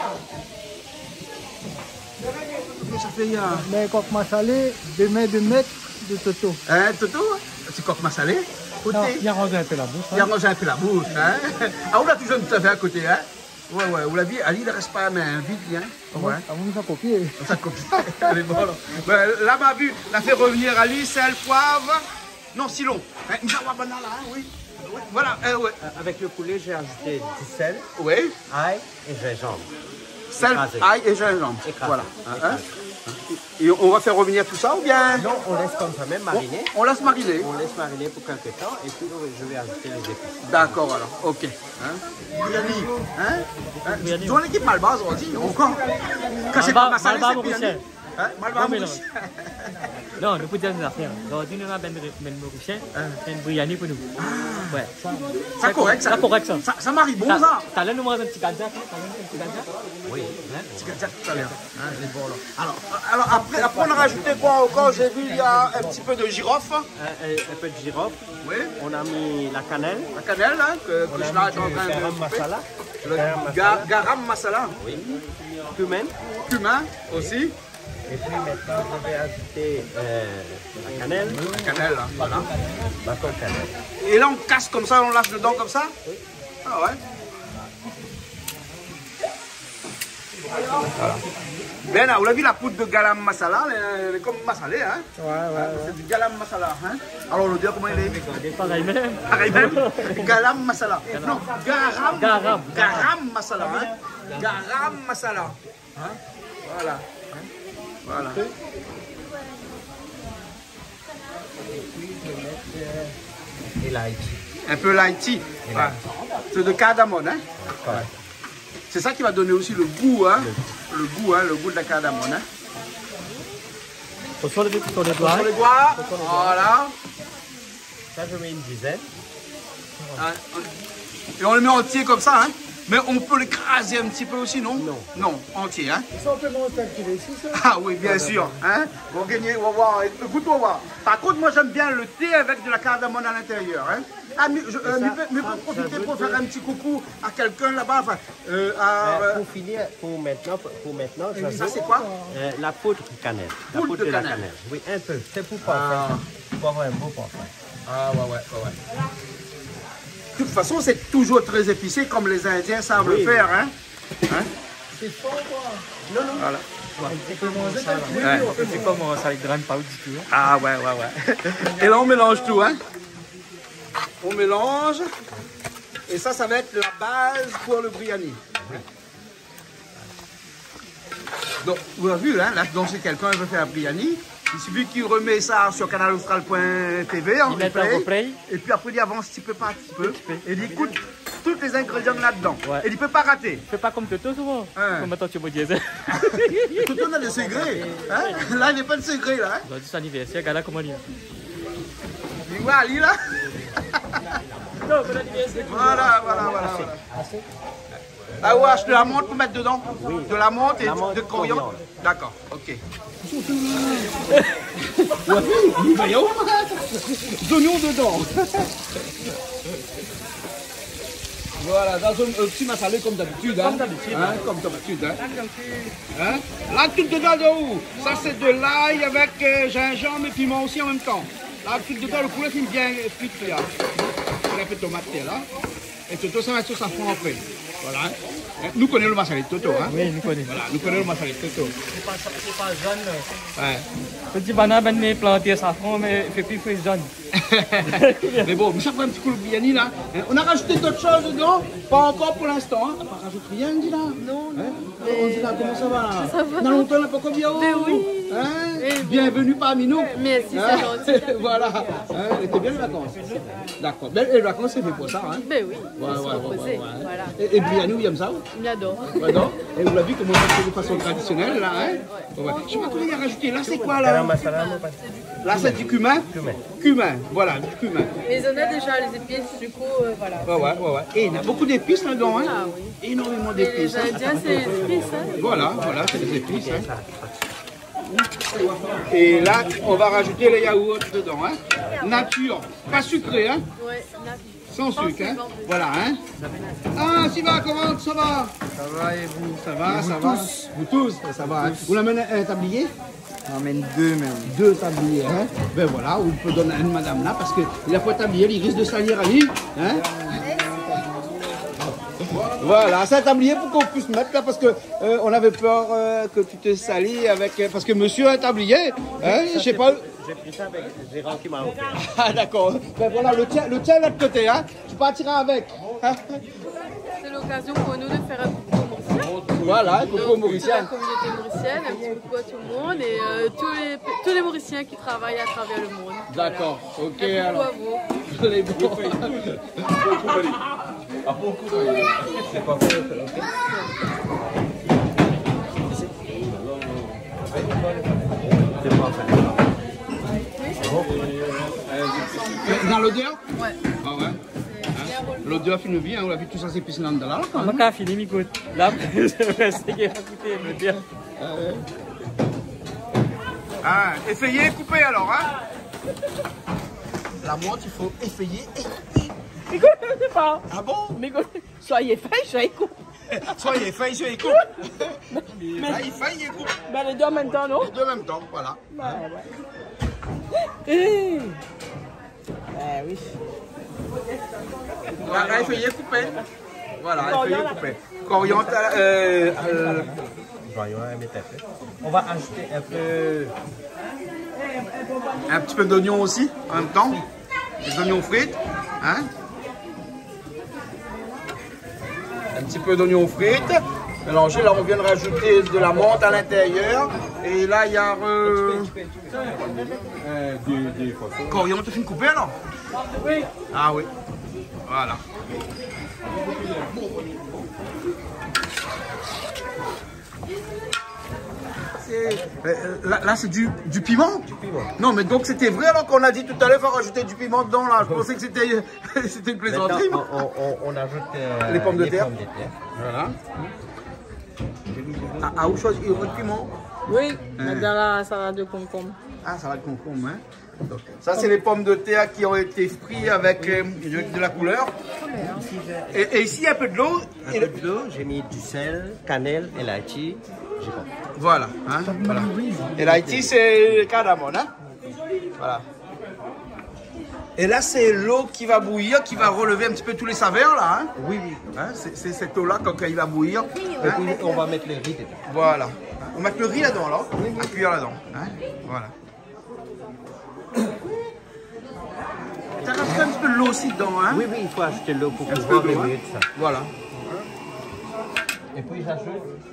Ça fait, il y a... Mais coq Massalé, deux mètres, deux mètres de Toto. Hein, Toto? C'est coq Massalé? Côté. Non, il a rangé un peu la bouche. Il a mangé un peu la bouche, hein? Ah, on l'a toujours tout à fait à côté, hein? Ouais, ouais, vous l'avez vu, Ali, il ne reste pas la main vite, hein? Ouais. Ah, vous nous a copié. Ça copie. Elle est bonne. Ben, là, ma vue, la fait revenir Ali, sel, poivre. Non, silon. Hein, Mjawa banana, hein, oui. Oui, voilà, euh, ouais. Euh, Avec le poulet, j'ai ajouté du sel, Oui. ail et gingembre. Sel, Écrasé. ail et gingembre. Écrasé. Voilà. Hein, hein. Écrasé. Et on va faire revenir tout ça ou bien Non, on laisse comme ça même mariner. on, on laisse mariner. On laisse mariner pour quelques temps et puis je vais ajouter les épices. D'accord, alors. Ok. Hein? Biryani. Hein? Hein? Tu vois l'équipe Malbaz aussi, encore. Quand c'est Malba- pas Massalé, Malba c'est Mauricien. Biryani. Hein? Malba Non, mais Mauricien. Non, nous pouvons dire une affaire. Aujourd'hui, nous avons Ben Mauricien, Ben Briani pour nous. Ouais. Ça correct, ça. Ça correct, ça. Ça, ça marie bon, T'as- ça. T'as l'air de manger un petit gadget, hein? T'as l'air de un petit gadget? Oui. C'est comme ça tout à l'heure. Hein, les bons, là. Alors, alors après, après, on a rajouté quoi encore? J'ai vu, il y a un petit peu de girofle. Un, un- un peu de girofle. Oui. On a mis la cannelle. La cannelle, hein, que, On que a je là, mis est en du train garam de... masala. Le Garam ga- masala. garam masala. Oui. Cumin. Cumin aussi. Et puis maintenant, je vais ajouter euh, la cannelle. La cannelle, hein, voilà. Bâton de cannelle. Et là, on casse comme ça, on lâche dedans comme ça. Ah ouais. Voilà. Ben là, vous l'avez vu la poudre de garam masala, elle est- elle est comme masalé, hein. Ouais, ouais. C'est du garam masala, hein. Alors, le dire comment il est? Pareil même. Pareil même. Garam masala. Non, garam. Garam. Garam masala, hein. Garam masala. Hein. Voilà. Hein. Voilà. Et l'ail. Un peu lighty. Ouais. C'est de cardamone, hein. Correct. C'est ça qui va donner aussi le goût, hein. Le goût, hein, le goût de la cardamone, hein. Au sur les sur les doigts. Sur les doigts. Voilà. Ça, je mets une dizaine. Hein. Et on le met entier comme ça, hein. Mais on peut l'écraser un petit peu aussi, non? Non. Non, entier, hein. Ça, on peut monter un petit peu ici, ça. Ah oui, bien sûr. Hein? On va gagner, on va voir. Écoute, on va voir. Par contre, moi, j'aime bien le thé avec de la cardamone à l'intérieur. Hein? Ah, mais je euh, ça, mais peut- mais ça, peut profiter ça pour veut faire un petit coucou à quelqu'un là-bas. Enfin, euh, à, Euh, euh, pour finir, pour maintenant, pour maintenant, je ça, veux c'est quoi? euh, la poudre de cannelle. La Poudre de la cannelle. Oui, un peu. C'est pour Ah. parfum. Pour avoir un beau parfum. Ah, ouais, ouais, ouais, ouais. De toute façon, c'est toujours très épicé comme les Indiens savent Oui. le faire. Hein? Hein? Non, non. Voilà. Tu peux manger ça, là. Ouais. C'est comme ça, il draine pas du tout. Ah ouais, ouais, ouais. Et là, on mélange tout, hein. On mélange. Et ça, ça va être la base pour le biryani. Donc, vous avez vu, hein, là, donc si quelqu'un veut faire un biryani, il suffit qu'il remet ça sur canal austral point t v en replay, replay. et puis après il avance petit peu par petit peu, et il écoute tous les ingrédients là-dedans. Ouais. Et il ne peut pas rater. Fais pas comme Toto souvent. Hein. Comme attends, tu me disais. Tout le monde a des secrets. Hein? Là, il n'y a pas de secret, là. Hein? Aujourd'hui, c'est anniversaire, regarde là comment il est. Il voit Ali, là. Voilà, voilà, voilà, voilà. Ah ouais, de la menthe pour mettre dedans? Oui. De la menthe et La menthe, de coriandre? coriandre. D'accord, ok. D'oignons dedans. Voilà, dans un, un petit massalé comme d'habitude. Hein? Comme d'habitude. Hein? Comme d'habitude. Hein? Hein? Là, tout dedans de où? Ça, c'est de l'ail avec euh, gingembre et piment aussi en même temps. Là, tout dedans, le poulet qui est bien frit là. Il y a un peu de tomate là. Et Toto, ça va être sur sa fond après. Voilà. Nous connaissons le massalé de Toto. Hein? Oui, nous connaissons. Voilà, nous connaissons le massalé de Toto. C'est pas, c'est pas jaune. Ouais. Petit banane, ben, mais planté safran, mais fait plus frais jaune. Mais bon, mais ça fait un petit coup le biryani là. On a rajouté d'autres choses dedans? Pas encore pour l'instant. Hein? On n'a pas rajouté rien, on dit là. Non, non. Hein? On dit là, comment ça va là? Ça va. Dans longtemps, on n'a pas comme bien. Mais oui. Hein? Mais bienvenue parmi nous. Merci, Hein? c'est gentil. Voilà. Hein? C'était bien les vacances. D'accord. Ben, les vacances, c'est fait pour ça. Hein? Ben oui, Ouais, on se ouais, reposer. ouais, ouais, ouais. Voilà. Et, et biryani, vous aimez ça? Il adore. Ouais, non? Et vous l'avez vu comment on fait de façon traditionnelle là, hein? Ouais. Je sais pas comment il y a rajouté. Là, c'est quoi là? Là, c'est du cumin? Cumin. Cumin, voilà, du cumin. Mais on a déjà les épices, du coup, euh, voilà. Ouais, ouais, ouais, ouais. Et il y a beaucoup d'épices là-dedans, hein? Ah oui. Énormément Mais les d'épices. hein. Indiens, c'est les épices, hein. Voilà, voilà, c'est des épices. Hein. Et là, on va rajouter les yaourts dedans, hein? Nature, pas sucré, hein? Ouais, nature. Sans sucre, hein? Voilà, hein? Ah, Siva, comment ça va? Ça va et vous? Ça va, vous ça tous. va. Vous tous, ça va. Hein? Vous l'amenez un tablier? On emmène deux même. Deux tabliers, hein? Ben voilà, on peut donner à une madame là, parce qu'il a pas de tablier, il risque de salir à lui, hein? Voilà, c'est un tablier pour qu'on puisse mettre là, parce que euh, on avait peur euh, que tu te salis avec, euh, parce que monsieur a un tablier, hein? Je sais pas. J'ai pris ça avec Gérard qui m'a offert. Ah d'accord. Ben voilà, le tien, le tien là de côté, hein? Tu partiras avec. Hein? C'est l'occasion pour nous de faire un coucou mauricien. Voilà, un coucou Donc, mauricien. toute la communauté mauricienne, un petit coucou à tout le monde et euh, tous, les, tous les Mauriciens qui travaillent à travers le monde. D'accord, ok Un coucou alors. à vous. Les bons. C'est pas fait. C'est pas fait. Dans l'odeur? Ouais. Ah ouais. Hein? L'odeur fait une vie, hein? On a vu tout ça, c'est plus là là quand On même. a fini, mi goûte. Là, je vais essayer de goûter, me dire. Ah, essayez, coupez alors, hein? La menthe, il faut essayer. Mais écoute, je sais pas. Ah bon? Mais écoute, soyez fin, soyez coupe. Soyez fin, soyez coupe. Là, il fait, il coupe. Ben les deux en même temps, non? Les deux en même temps, voilà. Ben ouais. Ben oui. Là, là, essayez, coupez. Voilà, essayez, coupez. Coriandre, euh, euh, Voyons, un métapé. On va ajouter un peu. un petit peu d'oignon aussi, en même temps. Des oignons frites, hein? Un petit peu d'oignons frites. Mélangé, là on vient de rajouter de la menthe à l'intérieur. Et là il y a euh... euh, des, des coriandre, tu fais une coupée alors? Oui. Ah oui. Voilà. Euh, là, là c'est du, du piment? Du piment. Non mais donc c'était vrai alors qu'on a dit tout à l'heure, il faut rajouter du piment dedans là. Je pensais que c'était c'était une plaisanterie. Maintenant, on, on, on ajoute euh, Les pommes de les terre. pommes de terre. Voilà. Ah, ah où choisir le piment? Oui, dans la salade de concombre. Ah, ça va être concombre, hein. Donc, ça, c'est les pommes de terre qui ont été frites avec euh, de la couleur. Et, et ici, il y a un peu de l'eau. Un peu de l'eau, j'ai mis du sel, cannelle et l'aïti. Voilà, hein, voilà. Et l'Haïti, c'est cardamome, hein. Voilà. Et là, c'est l'eau qui va bouillir, qui va relever un petit peu tous les saveurs, là. Hein? Oui, oui. Hein, c'est cette eau-là, quand il va bouillir. Et puis, on va mettre le riz dedans. Voilà. On va mettre le riz là-dedans, là. À cuire là-dedans. Hein? Voilà. Tu as rajouté un petit peu de l'eau aussi dedans, hein? Oui, oui, il faut ajouter l'eau pour un pouvoir peu d'eau, remuer hein? ça. Voilà. Et puis, j'ajoute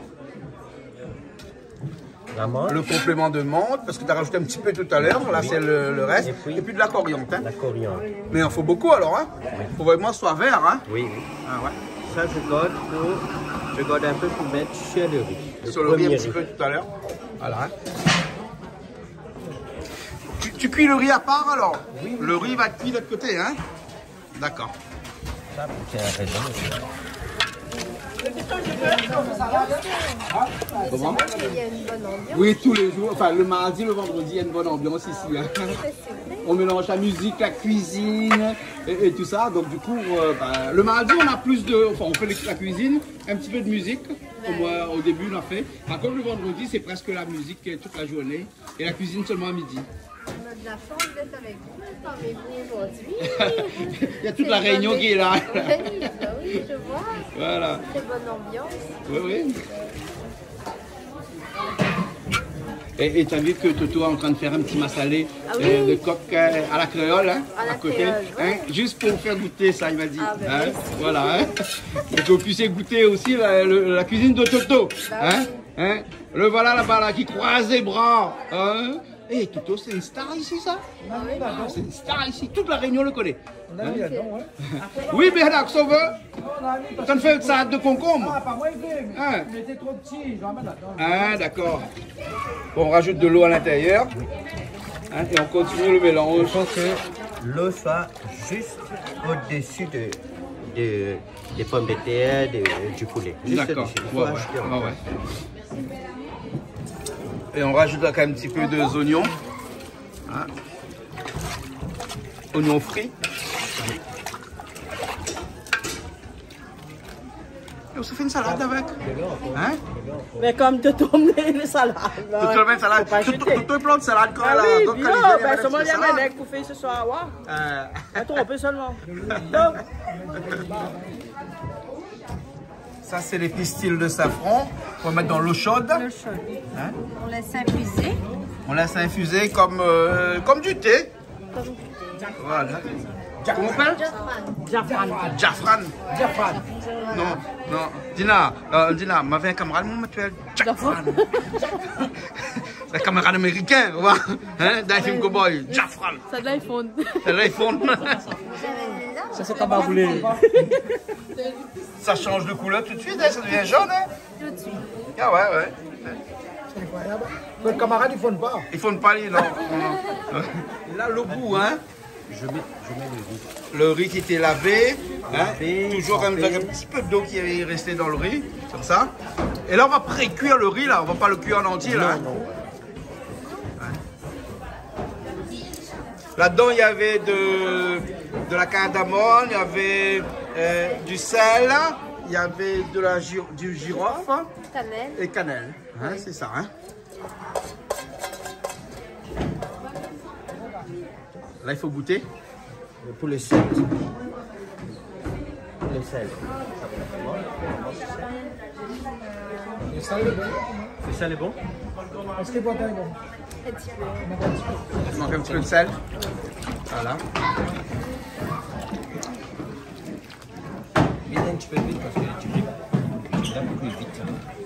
la menthe. Le complément de menthe, parce que tu as rajouté un petit peu tout à l'heure. Là, Oui. c'est le, le reste. Et puis, Et puis de la coriandre. Hein? La coriandre. Mais il en faut beaucoup alors, hein? Oui. Faut vraiment que ce soit vert, hein? Oui, oui. Ah ouais. Ça, je garde pour... Je garde un peu pour mettre sur le riz. Sur le riz un premier petit peu tout à l'heure. Voilà. Hein. Tu, tu cuis le riz à part alors? Oui. Le riz va cuire de l'autre côté, hein? D'accord. Ça, c'est un raison. Comment? Il y a une bonne ambiance. Oui, tous les jours. Enfin, le mardi, le vendredi, il y a une bonne ambiance ici. Hein. On mélange la musique, la cuisine et, et tout ça. Donc, du coup, euh, bah, le mardi, on a plus de... Enfin, on fait la cuisine, un petit peu de musique, comme euh, au début, on a fait. Par contre, le vendredi, c'est presque la musique toute la journée et la cuisine seulement à midi. On a de la chance d'être avec vous, parmi vous aujourd'hui. Il y a toute la réunion qui est là. Oui, bah oui, je vois. Voilà. Très bonne ambiance. Oui, oui. Et tu as vu que Toto est en train de faire un petit massalé Ah oui. euh, de coq euh, à la créole, hein, À la côté, créole, hein, ouais. juste pour faire goûter ça, il m'a dit. Ah, ben hein, merci. voilà, hein, et que vous puissiez goûter aussi la, le- la cuisine de Toto. Bah hein, oui. hein. Le voilà là-bas là, qui croise les bras. Hein. Et Toto, c'est une star ici, ça? Ah oui. C'est une star ici, toute la Réunion le connaît. On a mis là-dedans, ouais. Oui, Bernard, ça veut. On a mis parce Ça ne fait de salade de concombre. Ah, pas moi, il fait, mais Hein. il était trop petit, je vais en mettre là-dedans. Ah, d'accord. Bon, on rajoute de l'eau à l'intérieur. Hein, et on continue le mélange. Il faut que l'eau soit juste au-dessus de, de- des pommes de terre, de- du poulet. Juste D'accord. au-dessus. Il faut Ouais, ouais. ajouter Ouais, encore. ouais. Et on rajoute là quand même un petit peu de oignons. Hein. Oignons frits. Et on se fait une salade avec. Hein? Mais comme tu tombes les salades. Tout le même salade. Tout tout le plan de salade quand Ah là. oui, Donc, bien, quand il vient, il y a ben, une seulement petite les salade. mecs pour faire ce soir. Ouais. Euh, Attends, un peu seulement. Donc, Ça, c'est les pistils de safran qu'on va mettre dans l'eau chaude. Le chaud. Hein? On laisse infuser. On laisse infuser comme, euh, comme du thé. Comme du thé. Voilà. Comment on appelle? Jafran. Jafran. Jafran. Non, non. Dina, euh, Dina, m'avait un camarade, moi, tu es Jafran. C'est un camarade américain, tu vois. Hein, d'un film cowboy. Jafran. Ça de l'iPhone. C'est l'iPhone. ça c'est pas voulu. Ça change de couleur tout de suite, hein, ça devient jaune. Hein. Tout de suite. Ah ouais, ouais. C'est incroyable. Votre camarade, il ne fonde pas. Il faut ne pas aller, non. Là, le goût, hein. Je mets, je mets le riz. Le riz qui était lavé, hein, Lavé, toujours trempé. avec un petit peu d'eau qui est resté dans le riz, comme ça. Et là, on va pré-cuire le riz, là. On va pas le cuire en entier, là. Non, non. Là-dedans, il y avait de, de la cardamome, il y avait euh, du sel, il y avait de la gir- du girofle Cannelle. et cannelle. Hein, c'est ça, hein. Là, il faut goûter. Pour le sel. Le sel. Le sel est bon. Le sel est bon? Est-ce que le poitin est bon? Un petit peu. On met un petit peu. Il manque un petit peu de sel. Voilà. Vite un petit peu vite parce que tu fais là beaucoup vite.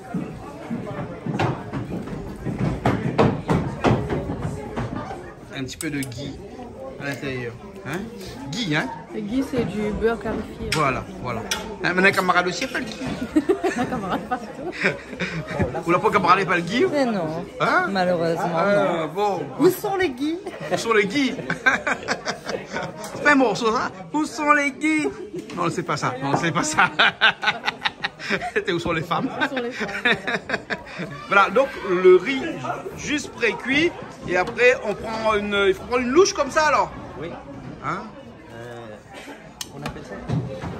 Un petit peu de ghee à l'intérieur. Hein? Ghee, hein? Le ghee, c'est du beurre clarifié. Voilà, voilà. Hein, maintenant, un camarade aussi, il pas le ghee. Un camarade partout. Vous l'avez pas camarade, pas le ghee? Mais non, Hein? malheureusement. Ah, bon. Où sont les guides? Où sont les guides? C'est un morceau, ça? Où sont les guides? Non, c'est pas ça. Non, c'est pas ça. C'était où sont les femmes? Où sont les femmes? Voilà, donc le riz juste pré-cuit. Et après, on prend une, il faut prendre une louche comme ça alors. Oui. Hein? Euh, on appelle ça?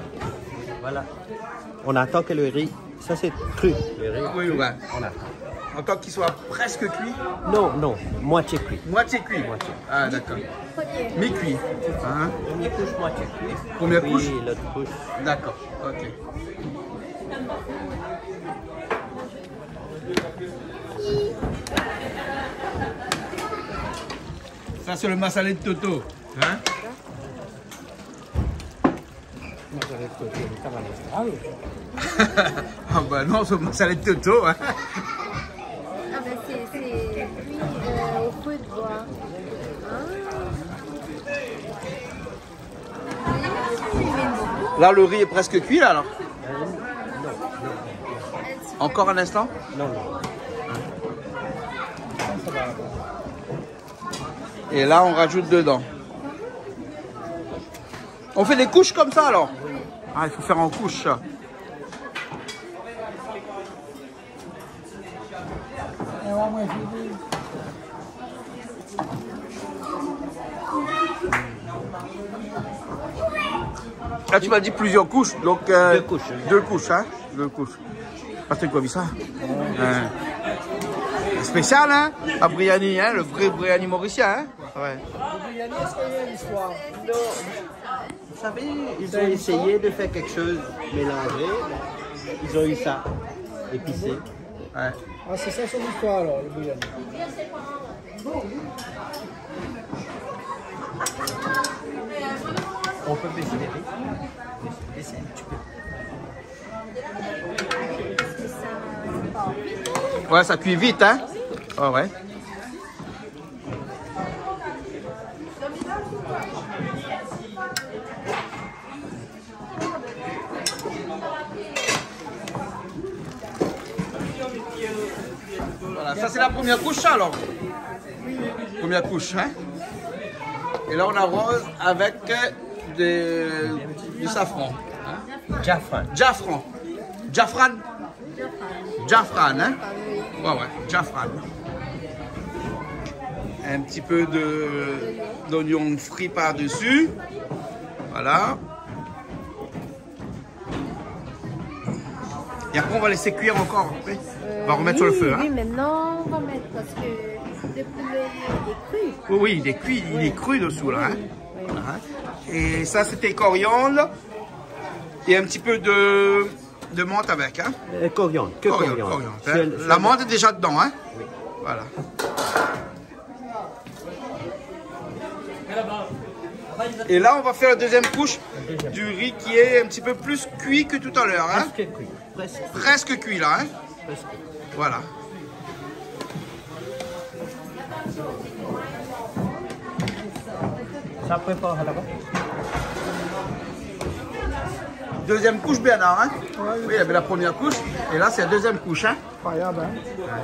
Voilà. On attend que le riz. Ça c'est cru. Le riz. Oui, ouais. On attend. Encore qu'il soit presque cuit? Non, non, moitié cuit. Moitié cuit. Moitié. Ah, d'accord. Mi-cuit. Hein? Première couche, moitié cuit. Première Puis couche? l'autre couche. D'accord, ok. Ça, c'est le massalé de Toto. Hein? Ah bah non, c'est le massalé de Toto. Hein? Ah ben c'est cuit euh, au feu de bois. Ah. Là, le riz est presque cuit, là, alors? Encore un instant? Non, non. Et là, on rajoute dedans. On fait des couches comme ça, alors? Ah, il faut faire en couches, ça. Là, tu m'as dit plusieurs couches, donc... Euh, deux couches. Deux couches, hein? Deux couches. Patrick, tu as vu ça? Euh, spécial, hein? À Briani, hein? Le vrai Briani mauricien, hein? Ouais. Briani, est-ce qu'il y a une histoire? Non. Vous savez, ils ont essayé de faire quelque chose mélangé. Ils ont eu ça, épicé. Ouais. Ah, c'est ça son histoire alors, le Briani. On peut baisser les riz. Baisser un petit peu. Ouais, ça cuit vite, hein? Oh, ouais. Voilà, ça c'est la première couche, ça, alors? Première couche, hein? Et là, on arrose avec des, du safran. Hein? Jaffran. Jaffran. Jaffran. Jaffran, hein? Ouais, ouais, Jaffran. Un petit peu de d'oignon frit par-dessus. Voilà. Et après, on va laisser cuire encore. Après. On va remettre oui, sur le feu. Oui, hein? maintenant on va mettre parce que le poulet est cru. Oui, oui, il est cuit, il Oui. est cru dessous là. Hein? Oui. Voilà. Et ça, c'était coriandre. Et un petit peu de, de menthe avec. Hein? Euh, coriandre, que Coriandre, coriandre. coriandre, hein. Seul- La seul- menthe est déjà dedans. Hein? Oui. Voilà. Et là, on va faire la deuxième couche du riz qui est un petit peu plus cuit que tout à l'heure. Hein? Presque cuit. Presque. Presque cuit là. Hein? Presque. Voilà. Ça prépare là-bas. Deuxième couche, Bernard. Hein? Oui, il y avait la première couche. Et là, c'est la deuxième couche. Hein? Incroyable, hein?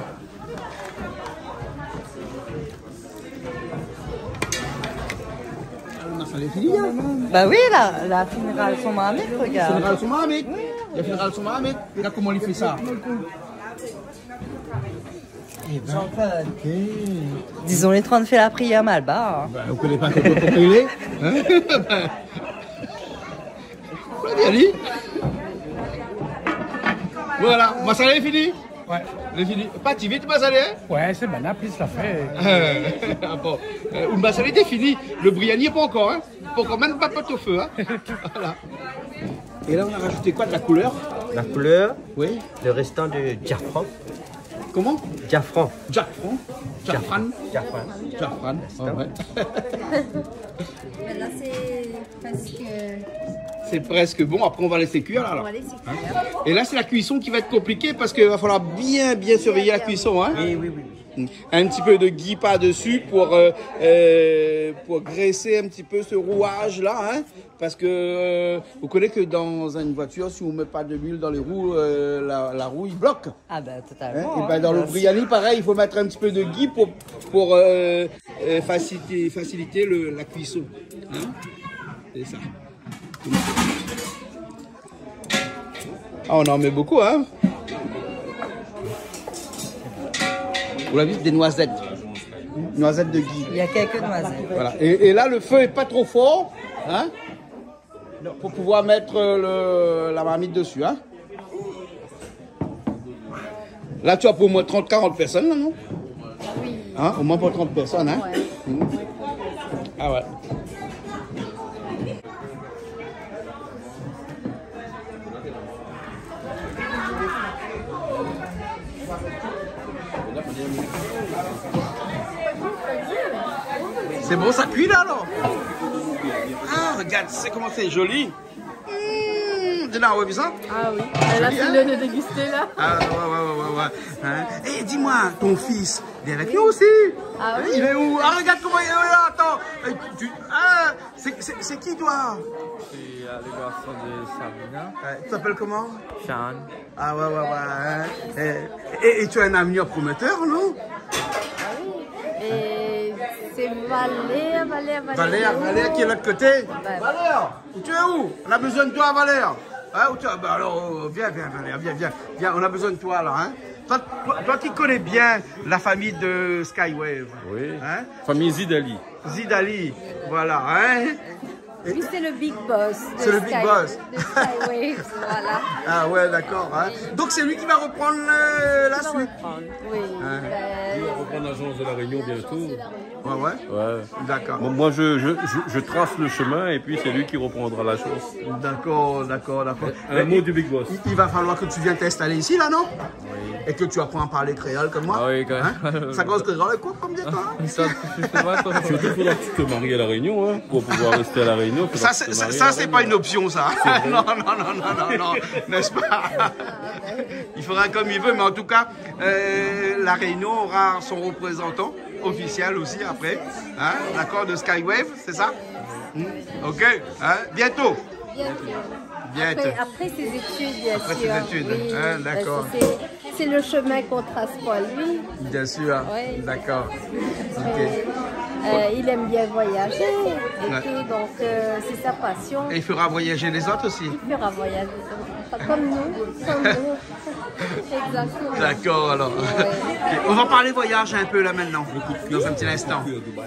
Bah oui, la, la finale sont mamie, regarde. Général Soumamik. Le général Soumamik. Regarde comment il fait ça. Disons les trente fait la prière mal bas. Ben, vous ne connaissez pas comment il est. Hein? Ben, on l'a bien dit. Voilà, Massalé est fini. Ouais. Il est fini. Pas si vite, Massalé. Hein? Ouais, c'est maintenant, plus la fait. Ah bon. Euh, le Massalé était fini. Le Briani n'est pas encore. Hein? Pas encore même pas pote au feu. Hein? Voilà. Et là, on a rajouté quoi de la couleur? La couleur, Oui. le restant de Jaffran. Comment? Jaffran. Jaffran. Jaffran. Jaffran. Jaffran. Oh, ouais. Mais là c'est presque. C'est presque bon. Après, on va laisser cuire. Là, On alors. va laisser Hein? cuire. Et là, c'est la cuisson qui va être compliquée parce qu'il va falloir bien, bien surveiller la cuisson. Hein? Oui, oui, oui. oui. Un petit peu de ghee par-dessus pour, euh, euh, pour graisser un petit peu ce rouage-là. Hein? Parce que euh, vous connaissez que dans une voiture, si on ne met pas de l'huile dans les roues, euh, la, la roue, il bloque. Ah ben Hein? totalement. Et ben, hein. dans le Briani, pareil, il faut mettre un petit peu de ghee pour, pour euh, euh, faciliter, faciliter le, la cuisson. Hein? C'est ça. Ah, on en met beaucoup, hein? Vous l'avez vu, des noisettes. Noisettes de ghee. Il y a quelques noisettes. Voilà. Et, et là, le feu est pas trop fort, hein? Pour pouvoir mettre le, la marmite dessus, hein? Là, tu as pour au moins trente quarante personnes, là, non? Oui. Hein? Au moins pour trente personnes, hein? Ouais. Mmh. Ah ouais. C'est bon, ça cuit là alors? Ah, regarde, c'est comment c'est joli. Mmh, là, ouais, ça? Ah oui, et là c'est hein? le de déguster là. Ah ouais, ouais, ouais, ouais, ouais. Hein? Et dis-moi, ton fils, il est avec nous aussi? Ah oui? Il est où? Ah, regarde comment il est là, attends. Eh, tu- Ah, c'est qui toi? C'est euh, le garçon de Sabrina. Euh, Tu t'appelles comment? Sean. Ah ouais, ouais, ouais. Hein? Et, et, et tu as un avenir prometteur, non? Et c'est Valère, Valère, Valère. Valère, Valère qui est de l'autre côté. Ouais. Valère, tu es où? On a besoin de toi, Valère. Hein, où tu es? Bah alors, euh, viens, viens, Valère, viens, viens. Viens, on a besoin de toi, là. Hein? Toi, toi, toi qui connais bien la famille de Skywave. Oui. Hein? Famille Zidali. Zidali, voilà. Hein? Lui, c'est le big boss. de C'est le big Sky- boss. De Skywaves, voilà. Ah ouais, d'accord. Hein? Donc c'est lui qui va reprendre euh, la Il va suite. reprendre, oui. Hein? Ben, Il va reprendre l'agence de la Réunion bientôt. Ouais, ouais. Ouais. D'accord. Bon, moi, je, je, je, je trace le chemin et puis c'est lui qui reprendra la chose. D'accord, d'accord, d'accord. Un Mais mot il- du Big Boss. Il, il va falloir que tu viennes t'installer ici, là, non? Oui. Et que tu apprends à parler créole comme moi. Ah oui, quand même. Hein? Ça cause créole et quoi, comme bien, toi? Hein? Ça, je sais pas quoi. Surtout, il faudra que tu te maries à la Réunion, hein, pour pouvoir rester à la Réunion. faudra Ça, que tu c'est te ça, maries à ça, la c'est Réunion. pas une option, ça. non, non, non, non, non, non, n'est-ce pas? Il fera comme il veut, mais en tout cas, euh, la Réunion aura son représentant officiel aussi après. Hein? D'accord, de Skywave, c'est ça? Hmm. Ok, hein? Bientôt. bientôt. Bientôt. Après, après ses études, bien Après sûr. ses études, oui, hein, parce que d'accord. c'est- C'est le chemin qu'on trace pour lui. Bien sûr. Oui. D'accord. Ok. Euh, il aime bien voyager et Ouais. tout, donc euh, c'est sa passion. Et il fera voyager les autres aussi. Il fera voyager, pas comme nous, comme nous. Exactement. D'accord, alors. Ouais. Ok, on va parler voyage un peu là maintenant, dans un petit instant.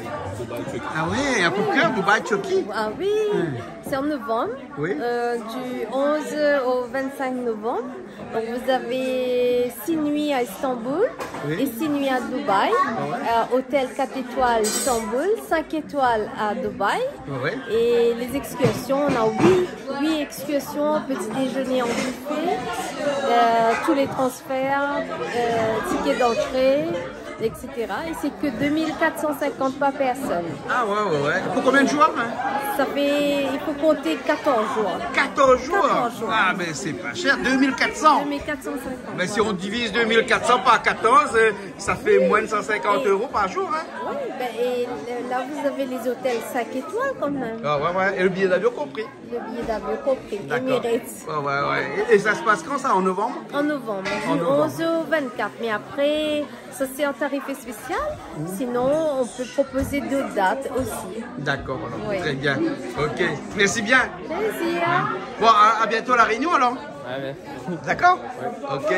Ah ouais, un coup de cœur, Dubaï, Turquie. Ah oui, c'est en novembre, Oui. euh, du onze au vingt-cinq novembre. Donc vous avez six nuits à Istanbul Oui. et six nuits à Dubaï. Euh, hôtel quatre étoiles Istanbul, cinq étoiles à Dubaï. Ouais. Et les excursions, on a huit, huit excursions, petit déjeuner en buffet, euh, tous les transferts, euh, tickets d'entrée, et cetera. Et c'est que deux mille quatre cent cinquante par personne. Ah ouais, ouais, ouais. Pour combien de jours hein? Ça fait, il faut compter quatorze jours. quatorze jours. quatorze jours. Ah mais c'est pas cher, deux mille quatre cents. deux mille quatre cent cinquante. Mais si on divise deux mille quatre cents par quatorze, euh, ça fait moins de cent cinquante euros par jour. Hein? Oui, ben, et le- là vous avez les hôtels cinq étoiles quand même. Ah ouais, ouais. Et le billet d'avion compris. Le billet d'avion compris. D'accord. Emirates. Ouais, ouais, ouais. Et, et ça se passe quand ça, en novembre? En novembre, En du novembre. onze au vingt-quatre. Mais après, ça c'est un tarif spécial. Sinon, on peut proposer d'autres dates aussi. D'accord, alors. Oui. Très bien. Ok. Merci bien. Plaisir. Bon, à, à bientôt à la Réunion alors. Ouais, merci. D'accord? Ok.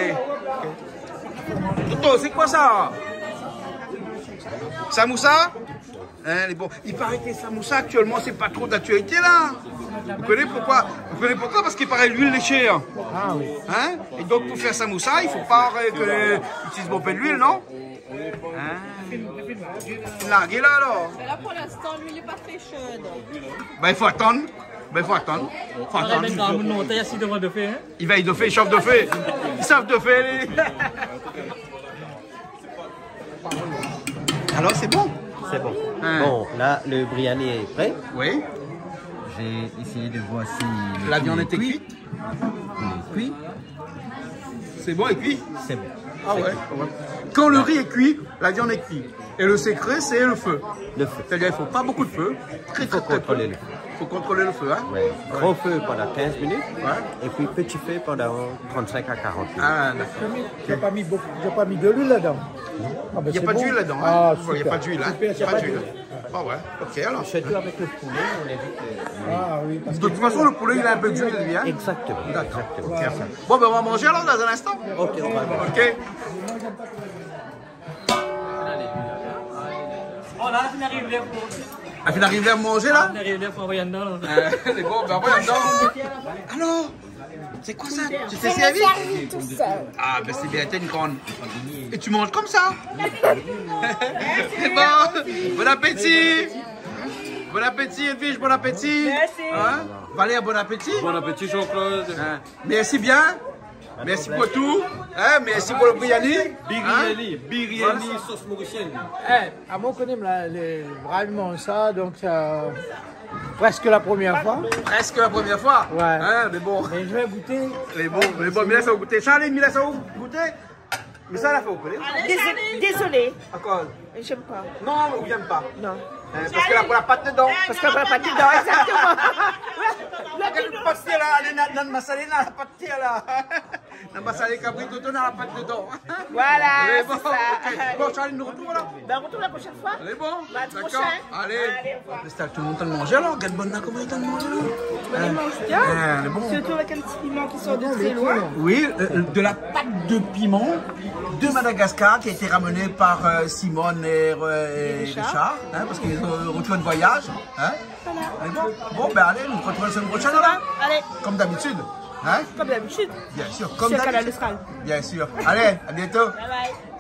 Toto, c'est quoi ça? Samoussa? Hein, les bons. Il paraît que les samoussas actuellement c'est pas trop d'actualité là. Vous connaissez pourquoi? Vous connaissez pourquoi? Parce qu'il paraît l'huile est chère. Ah oui. Hein? Et donc pour faire samoussa, il faut pas euh, que euh, utilise bon peu de l'huile, non? Hein? Larguez là alors. Mais là pour l'instant, l'huile n'est pas très chaude. Ben il faut attendre. Ben il faut attendre. Faut attendre. Il va y de feu, il chauffe de feu. Ils savent de feu. Alors c'est bon? C'est bon. Hein. Bon, là, le biryani est prêt. Oui. J'ai essayé de voir si le La riz viande est était cuit. cuite? Il est cuit. C'est bon et cuit? C'est bon. Ah ouais. Quand le riz est cuit, la viande est cuite. Et le secret, c'est le feu. Le feu. C'est-à-dire qu'il ne faut pas beaucoup de feu. Très, Il faut très, très peu. contrôler le feu. Il faut contrôler le feu. Hein? Ouais. Gros feu pendant quinze minutes. Ouais. Et puis petit feu pendant trente-cinq à quarante minutes. Ah, d'accord. J'ai pas mis beaucoup, j'ai pas mis de l'huile là-dedans. Ah, ben, Il n'y a c'est pas bon. d'huile là-dedans. Ah, Hein? Il n'y a super. pas d'huile. Hein? Super, Il n'y a pas d'huile. Ah ouais. Ok alors. Surtout avec le poulet, on évite le... Ah oui. Parce De toute façon, le poulet, il a un peu d'huile, lui. Hein? Exactement. D'accord. Exactement. Ok. Bon, ben on va manger alors dans un instant. Ok, on va voir. Ok. Oh là, on arrive là pour. Ah, tu arrives à manger là? On arrive là pour envoyer dedans. Euh, C'est bon, ben voyons donc. Alors, C'est quoi ça? Tu t'es servi? Tout seul. Ah, ben c'est bien, t'es une grande. Et tu manges comme ça? C'est bon. Bon appétit. Bon appétit, Edwige, bon appétit. Merci. Hein? Valère, bon appétit. Bon appétit, Jean-Claude. Hein? Merci bien. Merci pour tout. Hein? Merci pour le biryani. Biryani, biryani, sauce mauricienne. Eh, à mon connaît, vraiment ça, donc ça. Presque la première fois. Presque la première fois? Ouais. Hein, mais bon. Mais je vais goûter. Mais bon, mais bon, mais laisse vous goûter. Charlie, mais laisse vous goûter. Mais ça, la fait vous connaître. Désolé. Encore. J'aime pas. Non, vous n'aimez pas. Non. Hein, parce qu'elle a pour la pâte dedans. Parce qu'elle a pour la pâte dedans, exactement. La pâte là, elle est dans le massalé, dans la pâte là. Dans le massalé cabri, tout dans la pâte dedans. Voilà, bon, c'est ça. Okay. Bon, Charlie, nous retrouve là. Ben, on retrouve la prochaine fois. Allez, bon. Bah, D'accord. Allez. Allez, tout le monde t'a mangé alors. Regarde bonne là, comment il t'a mangé là. On mange bien. Elle est bon. Surtout avec un petit piment qui sort de très loin. Oui, euh, de la pâte de piment de Madagascar qui a été ramenée par euh, Simone et, euh, et Richard, Richard hein, parce qu'ils ont retourné de voyage. Hein. Voilà. Bon, bon, ben allez, nous retrouvons la semaine prochaine là. Allez. Comme d'habitude. Hein. Comme d'habitude. Bien sûr, comme d'habitude. Bien sûr. Allez, à bientôt. Bye bye.